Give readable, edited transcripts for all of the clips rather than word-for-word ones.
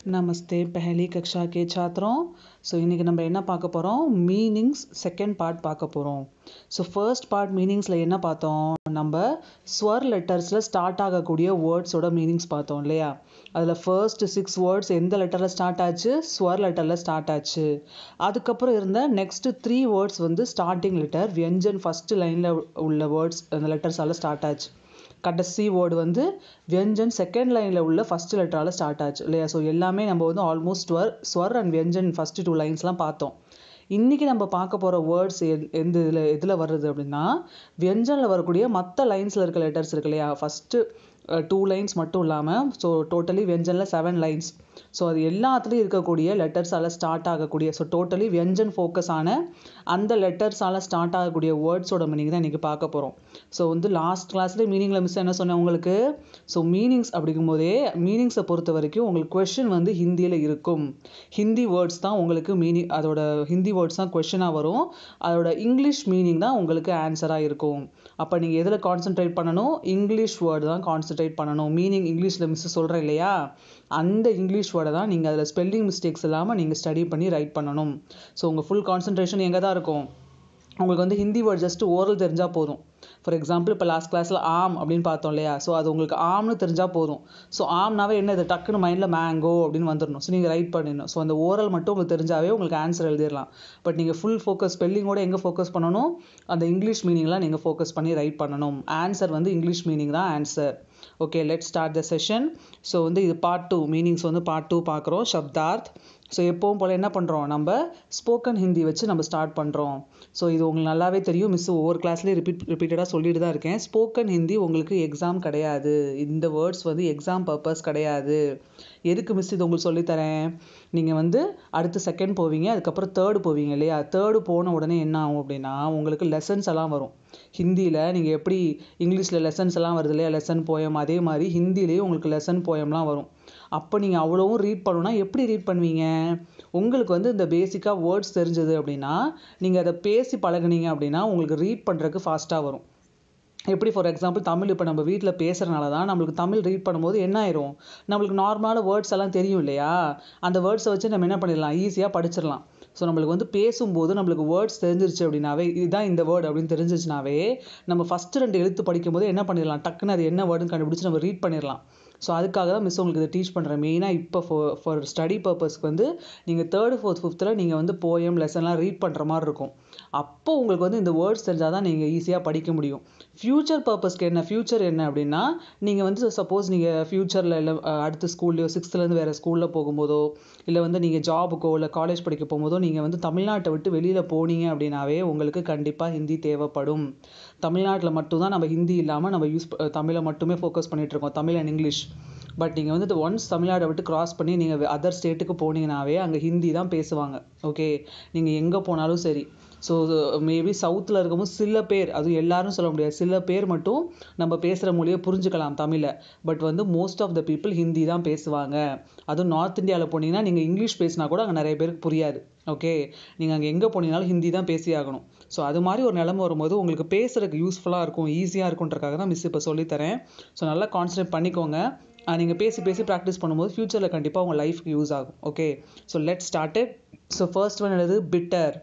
नमस्ते पहली कक्षा के छात्रों ஸோ இன்றைக்கி நம்ம என்ன பார்க்க போகிறோம் மீனிங்ஸ் செகண்ட் பார்ட் பார்க்க போகிறோம் ஸோ ஃபர்ஸ்ட் பார்ட் மீனிங்ஸில் என்ன பார்த்தோம் நம்ம ஸ்வர் லெட்டர்ஸில் ஸ்டார்ட் ஆகக்கூடிய வேர்ட்ஸோட மீனிங்ஸ் பார்த்தோம் இல்லையா அதில் ஃபர்ஸ்ட் 6 வேர்ட்ஸ் எந்த லெட்டரில் ஸ்டார்ட் ஆச்சு ஸ்வர் லெட்டரில் ஸ்டார்ட் ஆச்சு அதுக்கப்புறம் இருந்த நெக்ஸ்ட் 3 வேர்ட்ஸ் வந்து ஸ்டார்டிங் லெட்டர் வியஞ்சன் ஃபஸ்ட்டு லைனில் உள்ள வேர்ட்ஸ் அந்த லெட்டர்ஸால் ஸ்டார்ட் ஆச்சு கடைசி வேர்டு வந்து வியஞ்சன் செகண்ட் லைனில் உள்ள ஃபஸ்ட் லெட்டரால் ஸ்டார்ட் ஆச்சு இல்லையா ஸோ எல்லாமே நம்ம வந்து ஆல்மோஸ்ட் ஸ்வர் அண்ட் வியஞ்சன் ஃபஸ்ட்டு 2 லைன்ஸ்லாம் பார்த்தோம் இன்றைக்கி நம்ம பார்க்க போகிற வேர்ட்ஸ் எதில் வருது அப்படின்னா வியஞ்சனில் வரக்கூடிய மற்ற லைன்ஸில் இருக்க லெட்டர்ஸ் இருக்கு இல்லையா ஃபஸ்ட்டு 2 லைன்ஸ் மட்டும் இல்லாமல் ஸோ டோட்டலி வியஞ்சனில் 7 லைன்ஸ் ஸோ அது எல்லாத்துலேயும் இருக்கக்கூடிய லெட்டர்ஸால் ஸ்டார்ட் ஆகக்கூடிய ஸோ டோட்டலி வியஞ்சன் ஃபோக்கஸ் ஆன அந்த லெட்டர்ஸால் ஸ்டார்ட் ஆகக்கூடிய வேர்ட்ஸோட மீனிங் தான் இன்றைக்கி பார்க்க போகிறோம் ஸோ வந்து லாஸ்ட் கிளாஸ்லேயே மீனிங்கில் மிஸ் என்ன சொன்னேன் உங்களுக்கு ஸோ மீனிங்ஸ் அப்படிங்கும்போதே மீனிங்ஸை பொறுத்த வரைக்கும் உங்களுக்கு கொஷின் வந்து ஹிந்தியில் இருக்கும் ஹிந்தி வேர்ட்ஸ் தான் உங்களுக்கு மீனிங் அதோட ஹிந்தி வேர்ட்ஸ் தான் கொஷினாக வரும் அதோட இங்கிலீஷ் மீனிங் தான் உங்களுக்கு ஆன்சராக இருக்கும் அப்போ நீங்கள் எதில் கான்சென்ட்ரேட் பண்ணணும் இங்கிலீஷ் வேர்டு தான் கான்சென்ட்ரேட் பண்ணணும் மீனிங் இங்கிலீஷில் மிஸ் சொல்கிறேன் இல்லையா அந்த இங்கிலீஷ் வேர்டை தான் நீங்கள் அதில் ஸ்பெல்லிங் மிஸ்டேக்ஸ் இல்லாமல் நீங்கள் ஸ்டடி பண்ணி ரைட் பண்ணணும் ஸோ உங்கள் ஃபுல் கான்சன்ட்ரேஷன் எங்கே தான் இருக்கும் உங்களுக்கு வந்து ஹிந்தி வேர்ட் ஜஸ்ட் ஓரல் தெரிஞ்சால் போதும் ஃபார் எக்ஸாம்பிள் இப்போ லாஸ்ட் கிளாஸில் ஆம் அப்படின்னு பார்த்தோம் இல்லையா ஸோ அது உங்களுக்கு ஆம்னு தெரிஞ்சால் போதும் ஸோ ஆம்னாவே என்ன இது டக்குன்னு மைண்டில் மேங்கோ அப்படின்னு வந்துடணும் ஸோ நீங்கள் ரைட் பண்ணிடணும் ஸோ அந்த ஓரல் மட்டும் உங்களுக்கு தெரிஞ்சாவே உங்களுக்கு ஆன்சர் எழுதிடலாம் பட் நீங்கள் ஃபுல் ஃபோக்கஸ் ஸ்பெல்லிங்கோட எங்கே ஃபோக்கஸ் பண்ணணும் அந்த இங்கிலீஷ் மீனிங்லாம் நீங்கள் ஃபோக்கஸ் பண்ணி ரைட் பண்ணணும் ஆன்சர் வந்து இங்கிலீஷ் மீனிங் தான் answer okay let start the session so வந்து இது பார்ட் 2 மீனிங்ஸ் வந்து பார்ட் 2 பார்க்குறோம் சப்தார்த் ஸோ எப்பவும் போல் என்ன பண்ணுறோம் நம்ம ஸ்போக்கன் ஹிந்தி வச்சு நம்ம ஸ்டார்ட் பண்ணுறோம் ஸோ இது உங்களுக்கு நல்லாவே தெரியும் மிஸ் ஒவ்வொரு கிளாஸ்லேயே ரிப்பீட்டடாக சொல்லிட்டு தான் இருக்கேன் ஸ்போக்கன் ஹிந்தி உங்களுக்கு எக்ஸாம் கிடையாது இந்த வேர்ட்ஸ் வந்து எக்ஸாம் பர்பஸ் கிடையாது எதுக்கு மிஸ் இது உங்களுக்கு சொல்லித்தரேன் நீங்கள் வந்து அடுத்து செகண்ட் போவீங்க அதுக்கப்புறம் தேர்டு போவீங்க இல்லையா தேர்டு போன உடனே என்ன ஆகும் அப்படின்னா உங்களுக்கு லெசன்ஸ் எல்லாம் வரும் ஹிந்தியில் நீங்கள் எப்படி இங்கிலீஷில் லெசன்ஸ் எல்லாம் வருது இல்லையா லெசன் போயம் அதே மாதிரி ஹிந்திலேயே உங்களுக்கு லெசன் போயம்லாம் வரும் அப்போ நீங்கள் அவ்வளோவும் ரீட் பண்ணணும்னா எப்படி ரீட் பண்ணுவீங்க உங்களுக்கு வந்து இந்த பேசிக்காக வேர்ட்ஸ் தெரிஞ்சது அப்படின்னா நீங்கள் அதை பேசி பழகுனீங்க அப்படின்னா உங்களுக்கு ரீட் பண்ணுறதுக்கு ஃபாஸ்ட்டாக வரும் எப்படி ஃபார் எக்ஸாம்பிள் தமிழ் இப்போ நம்ம வீட்டில் பேசுகிறனால தான் நம்மளுக்கு தமிழ் ரீட் பண்ணும்போது என்ன ஆயிரும் நம்மளுக்கு நார்மலான வேர்ட்ஸ் எல்லாம் தெரியும் இல்லையா அந்த வேர்ட்ஸை வச்சு நம்ம என்ன பண்ணிடலாம் ஈஸியாக படிச்சிடலாம் ஸோ நம்மளுக்கு வந்து பேசும்போது நம்மளுக்கு வேர்ட்ஸ் தெரிஞ்சிருச்சு அப்படின்னாவே இதுதான் இந்த வேர்டு அப்படின்னு தெரிஞ்சிச்சுனாவே நம்ம ஃபஸ்ட்டு 2 எழுத்து படிக்கும்போது என்ன பண்ணிடலாம் டக்குன்னு அது என்ன வேர்டுன்னு கண்டுபிடிச்சி நம்ம ரீட் பண்ணிடலாம் ஸோ அதுக்காக தான் மிஸ் உங்களுக்கு இதை டீச் பண்ணுறேன் மெயினாக இப்போ ஃபார் ஸ்டடி பர்பஸ்க்கு வந்து நீங்கள் 3rd 4th 5th நீங்கள் வந்து போயம் லெசன்லாம் ரீட் பண்ணுற மாதிரி இருக்கும் அப்போ உங்களுக்கு வந்து இந்த வேர்ட்ஸ் தெரிஞ்சால் தான் நீங்கள் ஈஸியாக படிக்க முடியும் ஃப்யூச்சர் பர்பஸ்க்கு என்ன ஃப்யூச்சர் என்ன அப்படின்னா நீங்கள் வந்து சப்போஸ் நீங்கள் ஃப்யூச்சரில் இல்லை அடுத்த ஸ்கூல்லையோ 6th வேறு ஸ்கூலில் போகும்போதோ இல்லை வந்து நீங்கள் ஜாபுக்கோ இல்லை காலேஜ் படிக்க போகும்போதோ நீங்கள் வந்து தமிழ்நாட்டை விட்டு வெளியில் போனீங்க அப்படின்னாவே உங்களுக்கு கண்டிப்பாக ஹிந்தி தேவைப்படும் தமிழ்நாட்டில் மட்டும்தான் நம்ம ஹிந்தி இல்லாமல் நம்ம தமிழை மட்டுமே ஃபோக்கஸ் பண்ணிகிட்ருக்கோம் தமிழ் அண்ட் இங்கிலீஷ் பட் நீங்கள் வந்து ஒன்ஸ் தமிழ்நாடை விட்டு கிராஸ் பண்ணி நீங்கள் அதர் ஸ்டேட்டுக்கு போனீங்கன்னாவே அங்கே ஹிந்தி தான் பேசுவாங்க ஓகே நீங்கள் எங்கே போனாலும் சரி ஸோ மேபி சவுத்தில் இருக்கும்போது சில பேர் அதுவும் எல்லாரும் சொல்ல முடியாது சில பேர் மட்டும் நம்ம பேசுகிற மொழியை புரிஞ்சுக்கலாம் தமிழை பட் வந்து most of the people Hindi தான் பேசுவாங்க அதுவும் நார்த் இந்தியாவில் போனீங்கன்னா நீங்கள் இங்கிலீஷ் பேசினா கூட அங்கே நிறைய பேருக்கு புரியாது ஓகே நீங்கள் அங்கே எங்கே போனீங்கனாலும் ஹிந்தி தான் பேசி ஆகணும் ஸோ அது மாதிரி ஒரு நிலைமை வரும்போது உங்களுக்கு பேசுகிறதுக்கு யூஸ்ஃபுல்லாக இருக்கும் ஈஸியாக இருக்குன்றக்காக தான் மிஸ் இப்போ சொல்லித்தரேன் ஸோ நல்லா கான்சன்ட்ரேட் பண்ணிக்கோங்க நீங்கள் பேசி ப்ராக்டிஸ் பண்ணும்போது ஃப்யூச்சரில் கண்டிப்பாக உங்கள் லைஃப்க்கு யூஸ் ஆகும் okay so let start it so first one என்னது பிட்டர்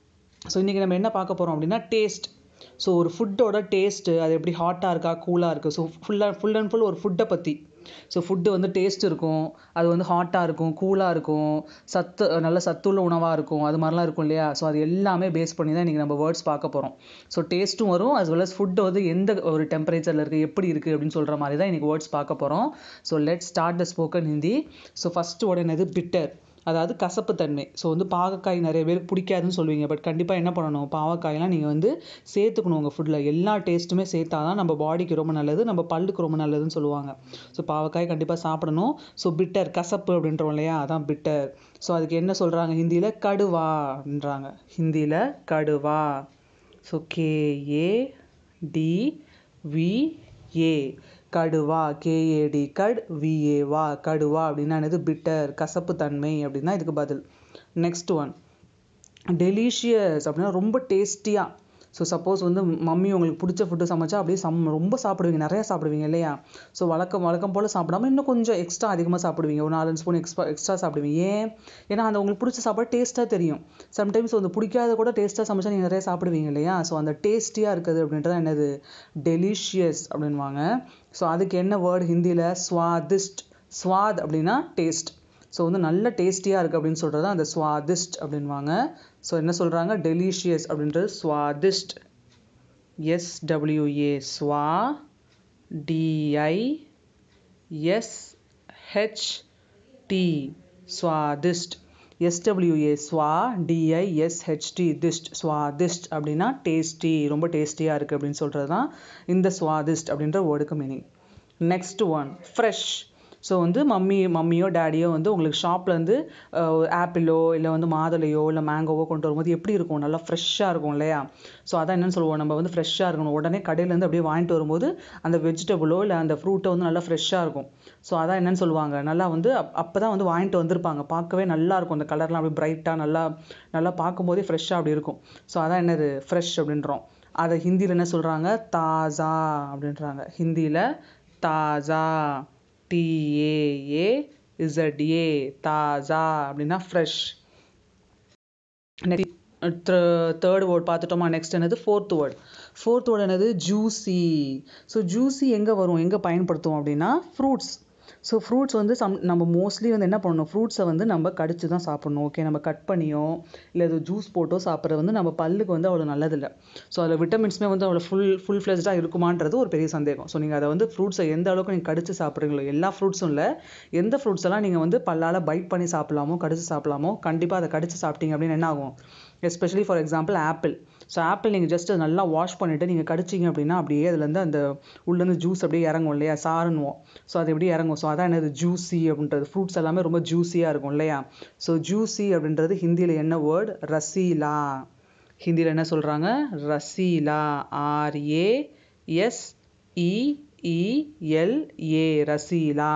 ஸோ இன்றைக்கி நம்ம என்ன பார்க்க போகிறோம் அப்படின்னா டேஸ்ட் ஸோ ஒரு ஃபுட்டோட டேஸ்ட்டு அது எப்படி ஹாட்டாக இருக்கா கூலாக இருக்குது ஸோ ஃபுல் அண்ட் ஃபுல் ஒரு ஃபுட்டை பற்றி ஸோ ஃபுட்டு வந்து டேஸ்ட் இருக்கும் அது வந்து ஹாட்டாக இருக்கும் கூலாக இருக்கும் நல்ல சத்துள்ள உணவாக இருக்கும் அது மாதிரிலாம் இருக்கும் இல்லையா ஸோ அது எல்லாமே பேஸ் பண்ணி தான் இன்றைக்கி நம்ம வேர்ட்ஸ் பார்க்க போகிறோம் ஸோ டேஸ்ட்டும் வரும் as well as ஃபுட்டு வந்து எந்த ஒரு டெம்பரேச்சரில் இருக்குது எப்படி இருக்குது அப்படின்னு சொல்கிற மாதிரி தான் இன்றைக்கி வேர்ட்ஸ் பார்க்க போகிறோம் so let start the spoken Hindi so first உடனே பிட்டர் அதாவது கசப்பு தன்மை ஸோ வந்து பாகக்காய் நிறைய பேருக்கு பிடிக்காதுன்னு சொல்லுவீங்க பட் கண்டிப்பாக என்ன பண்ணணும் பாவக்காயெல்லாம் நீங்கள் வந்து சேர்த்துக்கணும் உங்கள் ஃபுட்டில் எல்லா டேஸ்ட்டுமே சேர்த்தா தான் நம்ம பாடிக்கு ரொம்ப நல்லது நம்ம பல்லுக்கு ரொம்ப நல்லதுன்னு சொல்லுவாங்க ஸோ பாவக்காய் கண்டிப்பாக சாப்பிடணும் ஸோ பிட்டர் கசப்பு அப்படின்றோம் இல்லையா அதான் பிட்டர் ஸோ அதுக்கு என்ன சொல்கிறாங்க ஹிந்தியில் கடுவான்றாங்க ஹிந்தியில் கடுவா ஸோ KADVA கடுவா KAD VA வா கடுவா அப்படின்னா என்னது பிட்டர் கசப்பு தன்மை அப்படின்னா இதுக்கு பதில் நெக்ஸ்ட் ஒன் டெலிஷியஸ் அப்படின்னா ரொம்ப டேஸ்டியாக ஸோ சப்போஸ் வந்து மம்மி உங்களுக்கு பிடிச்ச ஃபுட்டு சமைச்சா அப்படியே ரொம்ப சாப்பிடுவீங்க, நிறையா சாப்பிடுவீங்க இல்லையா? ஸோ வழக்கம் போல் சாப்பிடாம இன்னும் கொஞ்சம் எக்ஸ்ட்ரா அதிகமாக சாப்பிடுவீங்க, ஒரு 4 ஸ்பூன் எக்ஸ்ட்ரா சாப்பிடுவீங்க. ஏன்? ஏன்னா அந்த உங்களுக்கு பிடிச்ச சாப்பாடு டேஸ்ட்டாக தெரியும். சம்டைம்ஸ் வந்து பிடிக்காத கூட டேஸ்ட்டாக சமைச்சா நீங்கள் நிறையா சாப்பிடுவீங்க இல்லையா? ஸோ அந்த டேஸ்டியாக இருக்குது அப்படின்றது என்னது? டெலிஷியஸ் அப்படின்வாங்க. ஸோ அதுக்கு என்ன வேர்டு ஹிந்தியில்? ஸ்வாதிஷ்ட். ஸ்வாத் அப்படின்னா டேஸ்ட். ஸோ வந்து நல்ல டேஸ்டியாக இருக்குது அப்படின்னு சொல்கிறது அந்த ஸ்வாதிஷ்ட் அப்படின்வாங்க. ஸோ என்ன சொல்கிறாங்க? டெலிஷியஸ் அப்படின்றது ஸ்வாதிஷ்ட். SWA ஸ்வா DISHT ஸ்வாதிஷ்ட். SWA ஸ்வா DISHT திஷ்ட். ஸ்வாதிஷ்ட் அப்படின்னா டேஸ்டி, ரொம்ப டேஸ்டியாக இருக்குது அப்படின்னு சொல்கிறது தான் இந்த ஸ்வாதிஷ்ட் அப்படின்ற வேர்டுக்கு meaning. Next one fresh. So வந்து மம்மியோ டேடியோ வந்து உங்களுக்கு ஷாப்லேருந்து ஆப்பிளோ இல்லை வந்து மாதுளையோ இல்லை மேங்கோவோ கொண்டு வரும்போது எப்படி இருக்கும்? நல்லா ஃப்ரெஷ்ஷாக இருக்கும் இல்லையா? ஸோ அதான் என்னென்னு சொல்லுவோம், நம்ம வந்து ஃப்ரெஷ்ஷாக இருக்கணும். உடனே கடையிலேருந்து அப்படியே வாங்கிட்டு வரும்போது அந்த வெஜிடபிளோ இல்லை அந்த ஃப்ரூட்டோ வந்து நல்லா ஃப்ரெஷ்ஷாக இருக்கும். ஸோ அதான் என்னென்னு சொல்லுவாங்க, நல்லா வந்து அப்போ தான் வந்து வாங்கிட்டு வந்திருப்பாங்க, பார்க்கவே நல்லாயிருக்கும், அந்த கலர்லாம் அப்படியே பிரைட்டாக நல்லா பார்க்கும்போதே ஃப்ரெஷ்ஷாக அப்படி இருக்கும். ஸோ அதான் என்னது? ஃப்ரெஷ் அப்படின்றோம். அதை ஹிந்தியில் என்ன சொல்கிறாங்க? தாஜா அப்படின்றாங்க. ஹிந்தியில் தாஜா, TAAZA தாஜா அப்படின்னா ஃப்ரெஷ். நெக்ஸ்ட் தேர்ட் வேர்ட் பார்த்துட்டோமா? நெக்ஸ்ட் என்னது? ஃபோர்த் வேர்ட் என்னது? ஜூஸி. ஸோ ஜூஸி எங்கே வரும், எங்கே பயன்படுத்துவோம் அப்படின்னா ஃப்ரூட்ஸ். ஸோ ஃப்ரூட்ஸ் வந்து நம்ம மோஸ்ட்லி வந்து என்ன பண்ணணும், ஃப்ரூட்ஸை வந்து நம்ம கடிச்சு தான் சாப்பிட்ணும். ஓகே, நம்ம கட் பண்ணியோ இல்லை அது ஜூஸ் போட்டோ சாப்பிட்றது வந்து நம்ம பல்லுக்கு வந்து அவ்வளோ நல்லதில்லை. ஸோ அதில் விட்டமின்ஸுமே வந்து அவ்வளோ ஃபுல் ஃப்ளெஜ்டாக இருக்குமான்றது ஒரு பெரிய சந்தேகம். ஸோ நீங்கள் அதை வந்து ஃப்ரூட்ஸை எந்த அளவுக்கு நீங்கள் கடிச்சு சாப்பிட்றீங்களோ, எல்லா ஃப்ரூட்ஸும் இல்லை, எந்த ஃப்ரூட்ஸ் எல்லாம் நீங்கள் வந்து பல்லால் பைட் பண்ணி சாப்பிட்லாமோ கடிச்சு சாப்பிட்லாமோ கண்டிப்பாக அதை கடிச்சு சாப்பிட்டீங்க அப்படின்னு என்ன ஆகும்? Especially for example apple. So apple நீங்கள் ஜஸ்ட் நல்லா வாஷ் பண்ணிவிட்டு நீங்கள் கடிச்சிங்க அப்படின்னா அப்படியே அதுலேருந்து அந்த உள்ளேருந்து ஜூஸ் அப்படியே இறங்கும் இல்லையா? சாருன்னுவோம். ஸோ அது எப்படி இறங்கும்? ஸோ அதான் என்னது? ஜூஸி அப்படின்றது. ஃப்ரூட்ஸ் எல்லாமே ரொம்ப ஜூஸியாக இருக்கும் இல்லையா? ஸோ ஜூஸி அப்படின்றது ஹிந்தியில் என்ன வேர்டு? ரசீலா. ஹிந்தியில் என்ன சொல்கிறாங்க? ரசீலா. RASEELA ரசீலா.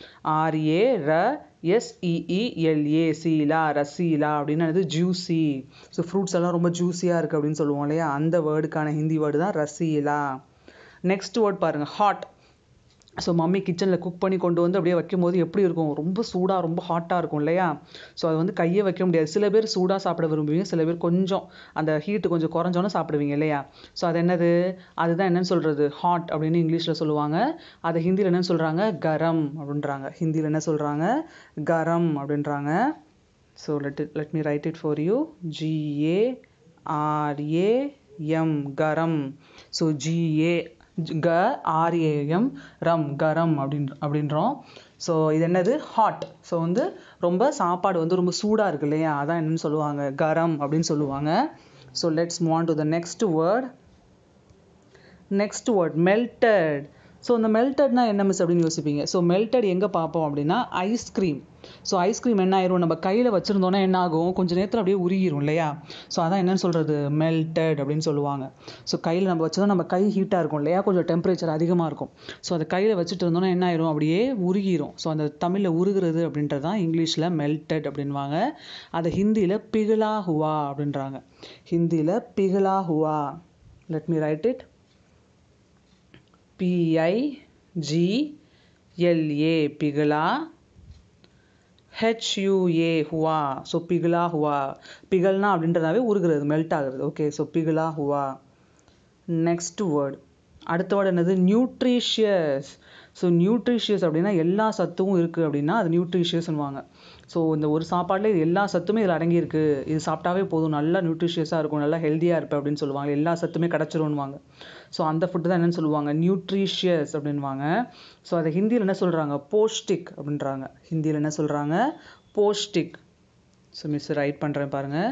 RASEELA சீலா, ரசீலா அப்படின்னு ஜூஸி. ஸோ ஃப்ரூட்ஸ் எல்லாம் ரொம்ப ஜூஸியாக இருக்குது அப்படின்னு சொல்லுவோம் இல்லையா? அந்த வேர்டுக்கான ஹிந்தி வேர்டு தான் ரசீலா. நெக்ஸ்ட் வேர்ட் பாருங்கள், ஹாட். ஸோ மம்மி கிச்சனில் குக் பண்ணி கொண்டு வந்து அப்படியே வைக்கும்போது எப்படி இருக்கும்? ரொம்ப சூடாக, ரொம்ப ஹாட்டாக இருக்கும் இல்லையா? ஸோ அது வந்து கையை வைக்க முடியாது. சில பேர் சூடாக சாப்பிட விரும்புவீங்க, சில பேர் கொஞ்சம் அந்த ஹீட்டு கொஞ்சம் குறைஞ்சோன்னு சாப்பிடுவீங்க இல்லையா? ஸோ அது என்னது? அதுதான் என்னன்னு சொல்கிறது? ஹாட் அப்படின்னு இங்கிலீஷில் சொல்லுவாங்க. அதை ஹிந்தியில் என்னன்னு சொல்கிறாங்க? கரம் அப்படின்றாங்க. ஹிந்தியில் என்ன சொல்கிறாங்க? கரம் அப்படின்றாங்க. So let me write it for you. GARAM கரம். ஸோ GARAM ரம், கரம் அப்படின்றோம். ஸோ இது என்னது? ஹாட். ஸோ வந்து ரொம்ப சாப்பாடு வந்து ரொம்ப சூடாக இருக்கு இல்லையா? அதான் என்னன்னு சொல்லுவாங்க? கரம் அப்படின்னு சொல்லுவாங்க. So let's move on to the next word. Melted. So இந்த மெல்டட்னா என்ன மிஸ் அப்படின்னு யோசிப்பீங்க. ஸோ மெல்டட் எங்கே பார்ப்போம் அப்படின்னா ஐஸ்கிரீம். ஸோ ஐஸ்கிரீம் என்ன ஆயிரும்? நம்ம கையில் வச்சுருந்தோன்னா என்ன ஆகும்? கொஞ்சம் நேரத்தில் அப்படியே உருகிரும் இல்லையா? ஸோ அதான் என்னன்னு சொல்கிறது? மெல்டட் அப்படின்னு சொல்லுவாங்க. ஸோ கையில் நம்ம வச்சோன்னா நம்ம கை ஹீட்டாக இருக்கும் இல்லையா? கொஞ்சம் டெம்பரேச்சர் அதிகமாக இருக்கும். ஸோ அதை கையில் வச்சுட்டு இருந்தோன்னா என்ன ஆயிரும்? அப்படியே உருகிரும். ஸோ அந்த தமிழில் உருகிறது அப்படின்றது தான் இங்கிலீஷில் மெல்டட் அப்படின்வாங்க. அதை ஹிந்தியில் பிகலா ஹுவா அப்படின்றாங்க. ஹிந்தியில் பிகலா ஹுவா. Let me write it. PIGLA பிகலா. HUA ஹுவா. ஸோ பிகலா ஹுவா. பிகல்னா அப்படின்றதாவே உருகிறது, மெல்ட் ஆகுறது. ஓகே, ஸோ பிகலா ஹுவா. Next word. அடுத்த வேர்டு என்னது? நியூட்ரிஷியஸ். ஸோ நியூட்ரிஷியஸ் அப்படின்னா எல்லா சத்தும் இருக்குது அப்படின்னா அது நியூட்ரிஷியஸ்ன்னுவாங்க. ஸோ இந்த ஒரு சாப்பாட்டில் இது எல்லா சத்துமே இதில் அடங்கியிருக்கு, இது சாப்பிட்டாவே போதும், நல்லா நியூட்ரிஷியஸாக இருக்கும், நல்லா ஹெல்த்தியாக இருப்பேன் அப்படின்னு சொல்லுவாங்க. எல்லா சத்துமே கிடச்சிரும்னுவாங்க. ஸோ அந்த ஃபுட்டு தான் என்னென்னு சொல்லுவாங்க? நியூட்ரிஷியஸ் அப்படின்வாங்க. ஸோ அதை ஹிந்தியில் என்ன சொல்கிறாங்க? போஷ்டிக் அப்படின்றாங்க. ஹிந்தியில் என்ன சொல்கிறாங்க? போஷ்டிக். ஸோ மிஸ் ரைட் பண்ணுறேன் பாருங்கள்.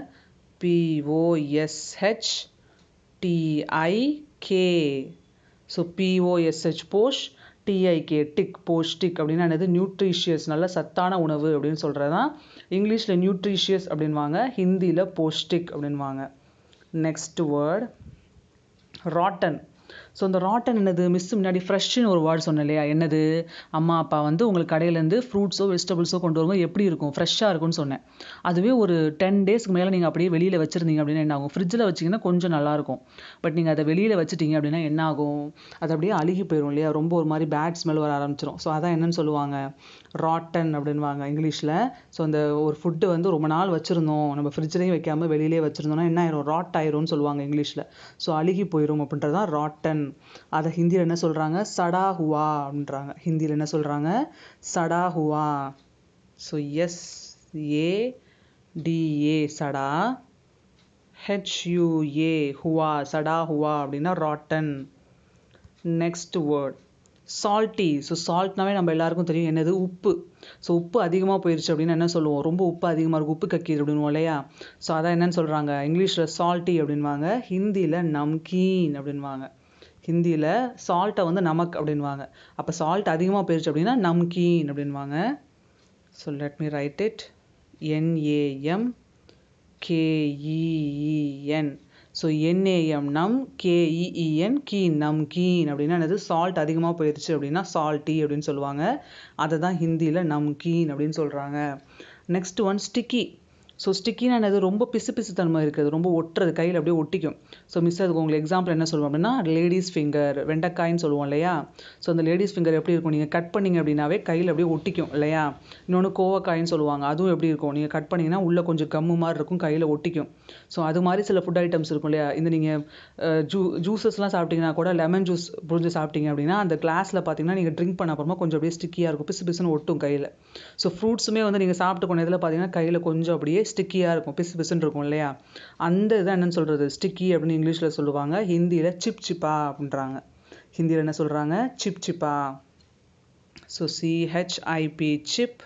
POSHTIK. ஸோ POSH போஷ், TIK டிக், போஷ்டிக் அப்படின்னா என்னது? நியூட்ரிஷியஸ், நல்ல சத்தான உணவு அப்படின்னு சொல்கிறது தான் இங்கிலீஷில் நியூட்ரிஷியஸ் அப்படின்வாங்க, ஹிந்தியில் போஷ்டிக் அப்படின்வாங்க. Next word rotten. ஸோ இந்த ராட்டன் என்னது மிஸ் முன்னாடி ஃப்ரெஷ்ஷுன்னு ஒரு வேர்ட் சொன்னேன் இல்லையா, என்னது அம்மா அப்பா வந்து உங்களுக்கு கடையிலேருந்து ஃப்ரூட்ஸோ வெஜிடபிள்ஸோ கொண்டு வரும்போது எப்படி இருக்கும், ஃப்ரெஷ்ஷாக இருக்கும்னு சொன்னேன். அதுவே ஒரு 10 டேஸ்க்கு மேலே நீங்கள் அப்படியே வெளியில் வச்சுருந்தீங்க அப்படின்னா என்ன ஆகும், ஃப்ரிட்ஜில் வச்சிங்கன்னா கொஞ்சம் நல்லாயிருக்கும். பட் நீங்கள் அதை வெளியில் வச்சுட்டீங்க அப்படின்னா என்ன ஆகும், அது அப்படியே அழுகி போயிடும் இல்லையா, ரொம்ப ஒரு மாதிரி பேட் ஸ்மெல் வர ஆரம்பிச்சிடும். ஸோ அதான் என்னன்னு சொல்லுவாங்க, ராட்டன் அப்படின்வாங்க இங்கிலீஷில். ஸோ அந்த ஒரு ஃபுட்டு வந்து ரொம்ப நாள் வச்சுருந்தோம், நம்ம ஃப்ரிட்ஜ்லேயும் வைக்காமல் வெளியிலே வச்சுருந்தோம்னா என்ன ஆயிரும், ராட் ஆயிரும்னு சொல்லுவாங்க இங்கிலீஷில். ஸோ அழுகி போயிடும் அப்படின்றது தான் ராட்டன். அதை ஹிந்தியில் என்ன சொல்கிறாங்க, சடா ஹுவா அப்படின்றாங்க. ஹிந்தியில் என்ன சொல்கிறாங்க, சடா ஹுவா. ஸோ SADA சடா, HUA ஹுவா, சடா ஹுவா அப்படின்னா rotten. Next word salty. So சால்ட்னாவே நம்ம எல்லாருக்கும் தெரியும் என்னது, உப்பு. ஸோ உப்பு அதிகமாக போயிடுச்சு அப்படின்னு என்ன சொல்லுவோம், ரொம்ப உப்பு அதிகமாக இருக்கும், உப்பு கக்கி அப்படின்வோம் இல்லையா. ஸோ அதான் என்னன்னு சொல்கிறாங்க இங்கிலீஷில் சால்ட்டி அப்படின்வாங்க, ஹிந்தியில் நம்கீன் அப்படின்வாங்க. ஹிந்தியில் சால்ட்டை வந்து நமக் அப்படின்வாங்க. அப்போ சால்ட் அதிகமாக போயிடுச்சு அப்படின்னா நம்கீன் அப்படின்வாங்க. So let me write it, NAMKEEN. So NAM நம், KEEN கீன், நம்கீன் அப்படின்னா என்னது, சால்ட் அதிகமாக போயிடுச்சு அப்படின்னா சால்ட்டி அப்படின்னு சொல்லுவாங்க. அதை தான் ஹிந்தியில் நம்கீன் அப்படின்னு சொல்கிறாங்க. Next one sticky. ஸோ ஸ்டிக்கினா என்னது, ரொம்ப பிசு பிசு தன்மை இருக்குது, ரொம்ப ஒட்டுறது, கையில் அப்படியே ஒட்டிக்கும். ஸோ மிஸ் அதுக்கு உங்களுக்கு எக்ஸாம்பிள் என்ன சொல்லுவோம் அப்படின்னா லேடிஸ் ஃபிங்கர், வெண்டைக்காயின்னு சொல்லுவோம் இல்லையா. ஸோ அந்த லேடிஸ் ஃபிங்கர் எப்படி இருக்கும், நீங்கள் கட் பண்ணிங்க அப்படின்னாவே கையில் அப்படியே ஒட்டிக்கும் இல்லையா. இன்னொன்று கோவக்காயின்னு சொல்லுவாங்க, அதுவும் எப்படி இருக்கும், நீங்கள் கட் பண்ணிங்கன்னா உள்ளே கொஞ்சம் கம்மு மாதிரி இருக்கும், கையில் ஒட்டிக்கும். ஸோ அது மாதிரி சில ஃபுட் ஐட்டம்ஸ் இருக்கும் இல்லையா. இந்த நீங்கள் ஜூஸஸ்லாம் சாப்பிட்டீங்கன்னா கூட, லெமன் ஜூஸ் புரிஞ்சு சாப்பிட்டீங்க அப்படின்னா அந்த கிளாஸில் பார்த்தீங்கன்னா நீங்கள் ட்ரிங்க் பண்ண அப்புறமா கொஞ்சம் அப்படியே ஸ்டிக்கியாக இருக்கும், பிசு பிசுன்னு ஒட்டும் கையில். ஸோ ஃப்ரூட்ஸுமே வந்து நீங்கள் சாப்பிட்டு கொண்ட இதில் பார்த்தீங்கன்னா கையில் கொஞ்சம் அப்படியே ஸ்டிக்கியாக இருக்கும், பிசு பிசுன்னு இருக்கும் இல்லையா. அந்த இதான் என்னன்னு சொல்கிறது, ஸ்டிக்கி அப்படின்னு இங்கிலீஷில் சொல்லுவாங்க. ஹிந்தியில் சிப் சிப்பா அப்படின்றாங்க. ஹிந்தியில் என்ன சொல்கிறாங்க, சிப் சிப்பா. ஸோ CHIP சிப்,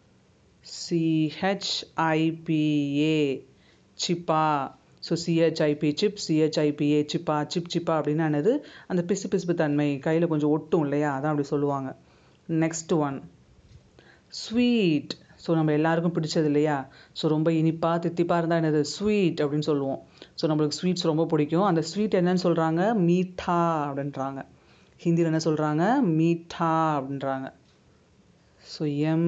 CHIPA சிப்பா. ஸோ CHIP சிப், CHIPA சிப்பா. சிப் சிப்பா அப்படின்னா என்னது, அந்த பிசு பிசுப்பு தன்மை, கையில் கொஞ்சம் ஒட்டும் இல்லையா, அதான் அப்படி சொல்லுவாங்க. Next one sweet. ஸோ நம்ம எல்லாருக்கும் பிடிச்சது இல்லையா. ஸோ ரொம்ப இனிப்பாக தித்திப்பாக இருந்தால் என்னது, ஸ்வீட் அப்படின்னு சொல்லுவோம். ஸோ நம்மளுக்கு ஸ்வீட்ஸ் ரொம்ப பிடிக்கும். அந்த ஸ்வீட் என்னன்னு சொல்கிறாங்க, மீட்டா அப்படின்றாங்க. ஹிந்தியில் என்ன சொல்கிறாங்க, மீட்டா அப்படின்றாங்க. So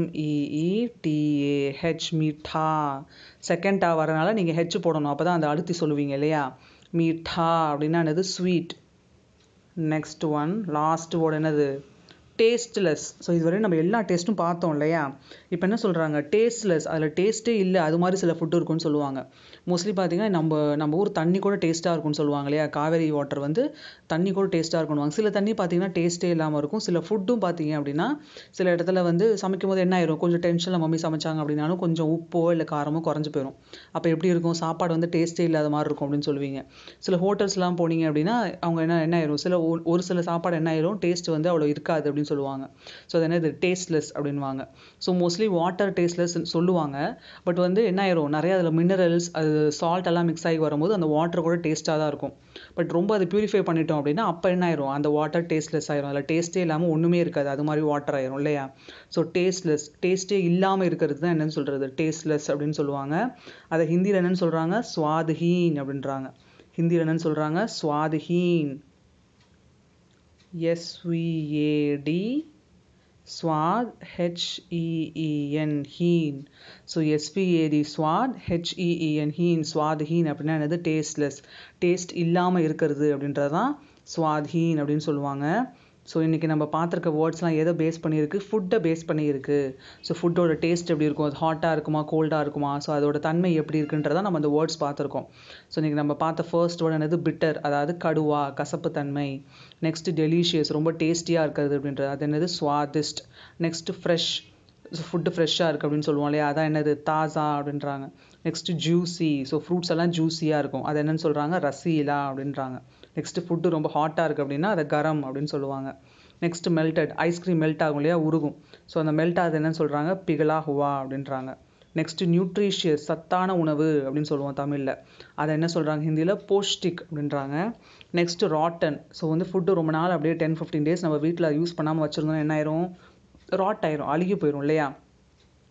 MEETAH meetha. செகண்ட் டா வரனால நீங்கள் ஹெச் போடணும், அப்போ தான் அந்த அழுத்தி சொல்லுவீங்க இல்லையா. மீட்டா அப்படின்னா என்னது, sweet. Next one last word என்னது, டேஸ்ட்லெஸ். ஸோ இதுவரை நம்ம எல்லா டேஸ்ட்டும் பார்த்தோம் இல்லையா. இப்போ என்ன சொல்கிறாங்க, டேஸ்ட்லெஸ், அதில் டேஸ்ட்டே இல்லை, அது மாதிரி சில ஃபுட்டு இருக்குன்னு சொல்லுவாங்க. மோஸ்ட்லி பார்த்தீங்கன்னா நம்ம ஊர் தண்ணி கூட டேஸ்ட்டாக இருக்கும்னு சொல்லுவாங்க இல்லையா. காவேரி வாட்டர் வந்து தண்ணி கூட டேஸ்ட்டாக இருக்கும்னுவாங்க. சில தண்ணி பார்த்தீங்கன்னா டேஸ்ட்டே இல்லாமல் இருக்கும். சில ஃபுட்டும் பார்த்தீங்க அப்படின்னா சில இடத்துல வந்து சமைக்கும் போது என்ன ஆயிரும், கொஞ்சம் டென்ஷனில் மம்மி சமைச்சாங்க அப்படின்னாலும் கொஞ்சம் உப்போ இல்லை காரமோ குறைஞ்சி போயிடும். அப்போ எப்படி இருக்கும், சாப்பாடு வந்து டேஸ்ட்டே இல்லாத மாதிரி இருக்கும் அப்படின்னு சொல்லுவீங்க. சில ஹோட்டல்ஸ்லாம் போனீங்க அப்படின்னா அவங்க என்ன ஆயிரும், ஒரு சில சாப்பாடு என்ன ஆயிரும், டேஸ்ட் வந்து அவ்வளோ இருக்காது அப்படின்னு சொல்லுவாங்க. ஸோ அது என்னது, டேஸ்ட்லெஸ் அப்படின்வாங்க. ஸோ மோஸ்ட்லி வாட்டர் டேஸ்ட்லெஸ் சொல்லுவாங்க. பட் வந்து என்ன ஆயிரும், நிறைய அதில் மினரல்ஸ், அது சால்ட் எல்லாம் மிக்ஸ் ஆகி வரும்போது அந்த வாட்டர் கூட டேஸ்ட்டாக தான் இருக்கும். பட் ரொம்ப அதை பியூரிஃபை பண்ணிட்டோம் அப்படின்னா அப்போ என்ன ஆயிரும், அந்த வாட்டர் டேஸ்ட்லெஸ் ஆயிரும், அதில் டேஸ்ட்டே இல்லாமல் ஒன்றுமே இருக்காது, அது மாதிரி வாட்டர் ஆயிரும் இல்லையா. ஸோ டேஸ்ட்லெஸ், டேஸ்ட்டே இல்லாமல் இருக்கிறது தான் என்னன்னு சொல்கிறது, டேஸ்ட்லெஸ் அப்படின்னு சொல்லுவாங்க. அதை ஹிந்தியில் என்னன்னு சொல்கிறாங்க, ஸ்வாத்ஹீன் அப்படின்றாங்க. ஹிந்தியில் என்னன்னு சொல்கிறாங்க, ஸ்வாத்ஹீன். SVAD ஸ்வாத், HEEN ஹீன். ஸோ SVAD ஸ்வாத், HEEN ஹீன், ஸ்வாத்ஹீன் அப்படின்னா என்னது, டேஸ்ட்லெஸ், டேஸ்ட் இல்லாமல் இருக்கிறது அப்படின்றது தான் ஸ்வாத்ஹீன் அப்படின்னு சொல்லுவாங்க. ஸோ இன்றைக்கி நம்ம பார்த்துருக்க வேர்ட்ஸ்லாம் எதை பேஸ் பண்ணியிருக்கு, ஃபுட்டை பேஸ் பண்ணியிருக்கு. ஸோ ஃபுட்டோட டேஸ்ட் எப்படி இருக்கும், அது ஹாட்டாக இருக்குமா கோல்டாக இருக்குமா, ஸோ அதோட தன்மை எப்படி இருக்குன்றதான் நம்ம அந்த வேர்ட்ஸ் பார்த்துருக்கோம். ஸோ இன்றைக்கி நம்ம பார்த்த ஃபர்ஸ்ட் வேர்ட் என்னது, பிட்டர், அதாவது கடுவா, கசப்பு தன்மை. நெக்ஸ்ட் டெலிஷியஸ், ரொம்ப டேஸ்டியாக இருக்கிறது அப்படின்றது, அது என்னது, ஸ்வாதிஸ்ட். நெக்ஸ்ட் ஃப்ரெஷ், ஃபுட்டு ஃப்ரெஷ்ஷாக இருக்குது அப்படின்னு சொல்லுவோம் இல்லையா, அதான் என்னது, தாசா அப்படின்றாங்க. நெக்ஸ்ட்டு ஜூஸி, ஸோ ஃப்ரூட்ஸ் எல்லாம் ஜூஸியாக இருக்கும், அது என்னன்னு சொல்கிறாங்க, ரசீலா அப்படின்றாங்க. நெக்ஸ்ட்டு ஃபுட்டு ரொம்ப ஹாட்டாக இருக்குது அப்படின்னா அதை கரம் அப்படின்னு சொல்லுவாங்க. நெக்ஸ்ட்டு மெல்டட், ஐஸ்கிரீம் மெல்ட் ஆகும் இல்லையா, உருகும். ஸோ அந்த மெல்ட் ஆகுது என்னன்னு சொல்கிறாங்க, பிகலா ஹுவா அப்படின்றாங்க. நெக்ஸ்ட்டு நியூட்ரிஷியஸ், சத்தான உணவு அப்படின்னு சொல்லுவோம் தமிழில், அதை என்ன சொல்கிறாங்க ஹிந்தியில், போஷ்டிக் அப்படின்றாங்க. நெக்ஸ்ட்டு ராட்டன், ஸோ வந்து ஃபுட்டு ரொம்ப நாள் அப்படியே 10-15 டேஸ் நம்ம வீட்டில் யூஸ் பண்ணாமல் வச்சுருந்தோம்னா என்ன ஆயிரும், ராட் ஆயிரும், அழுகி போயிடும் இல்லையா.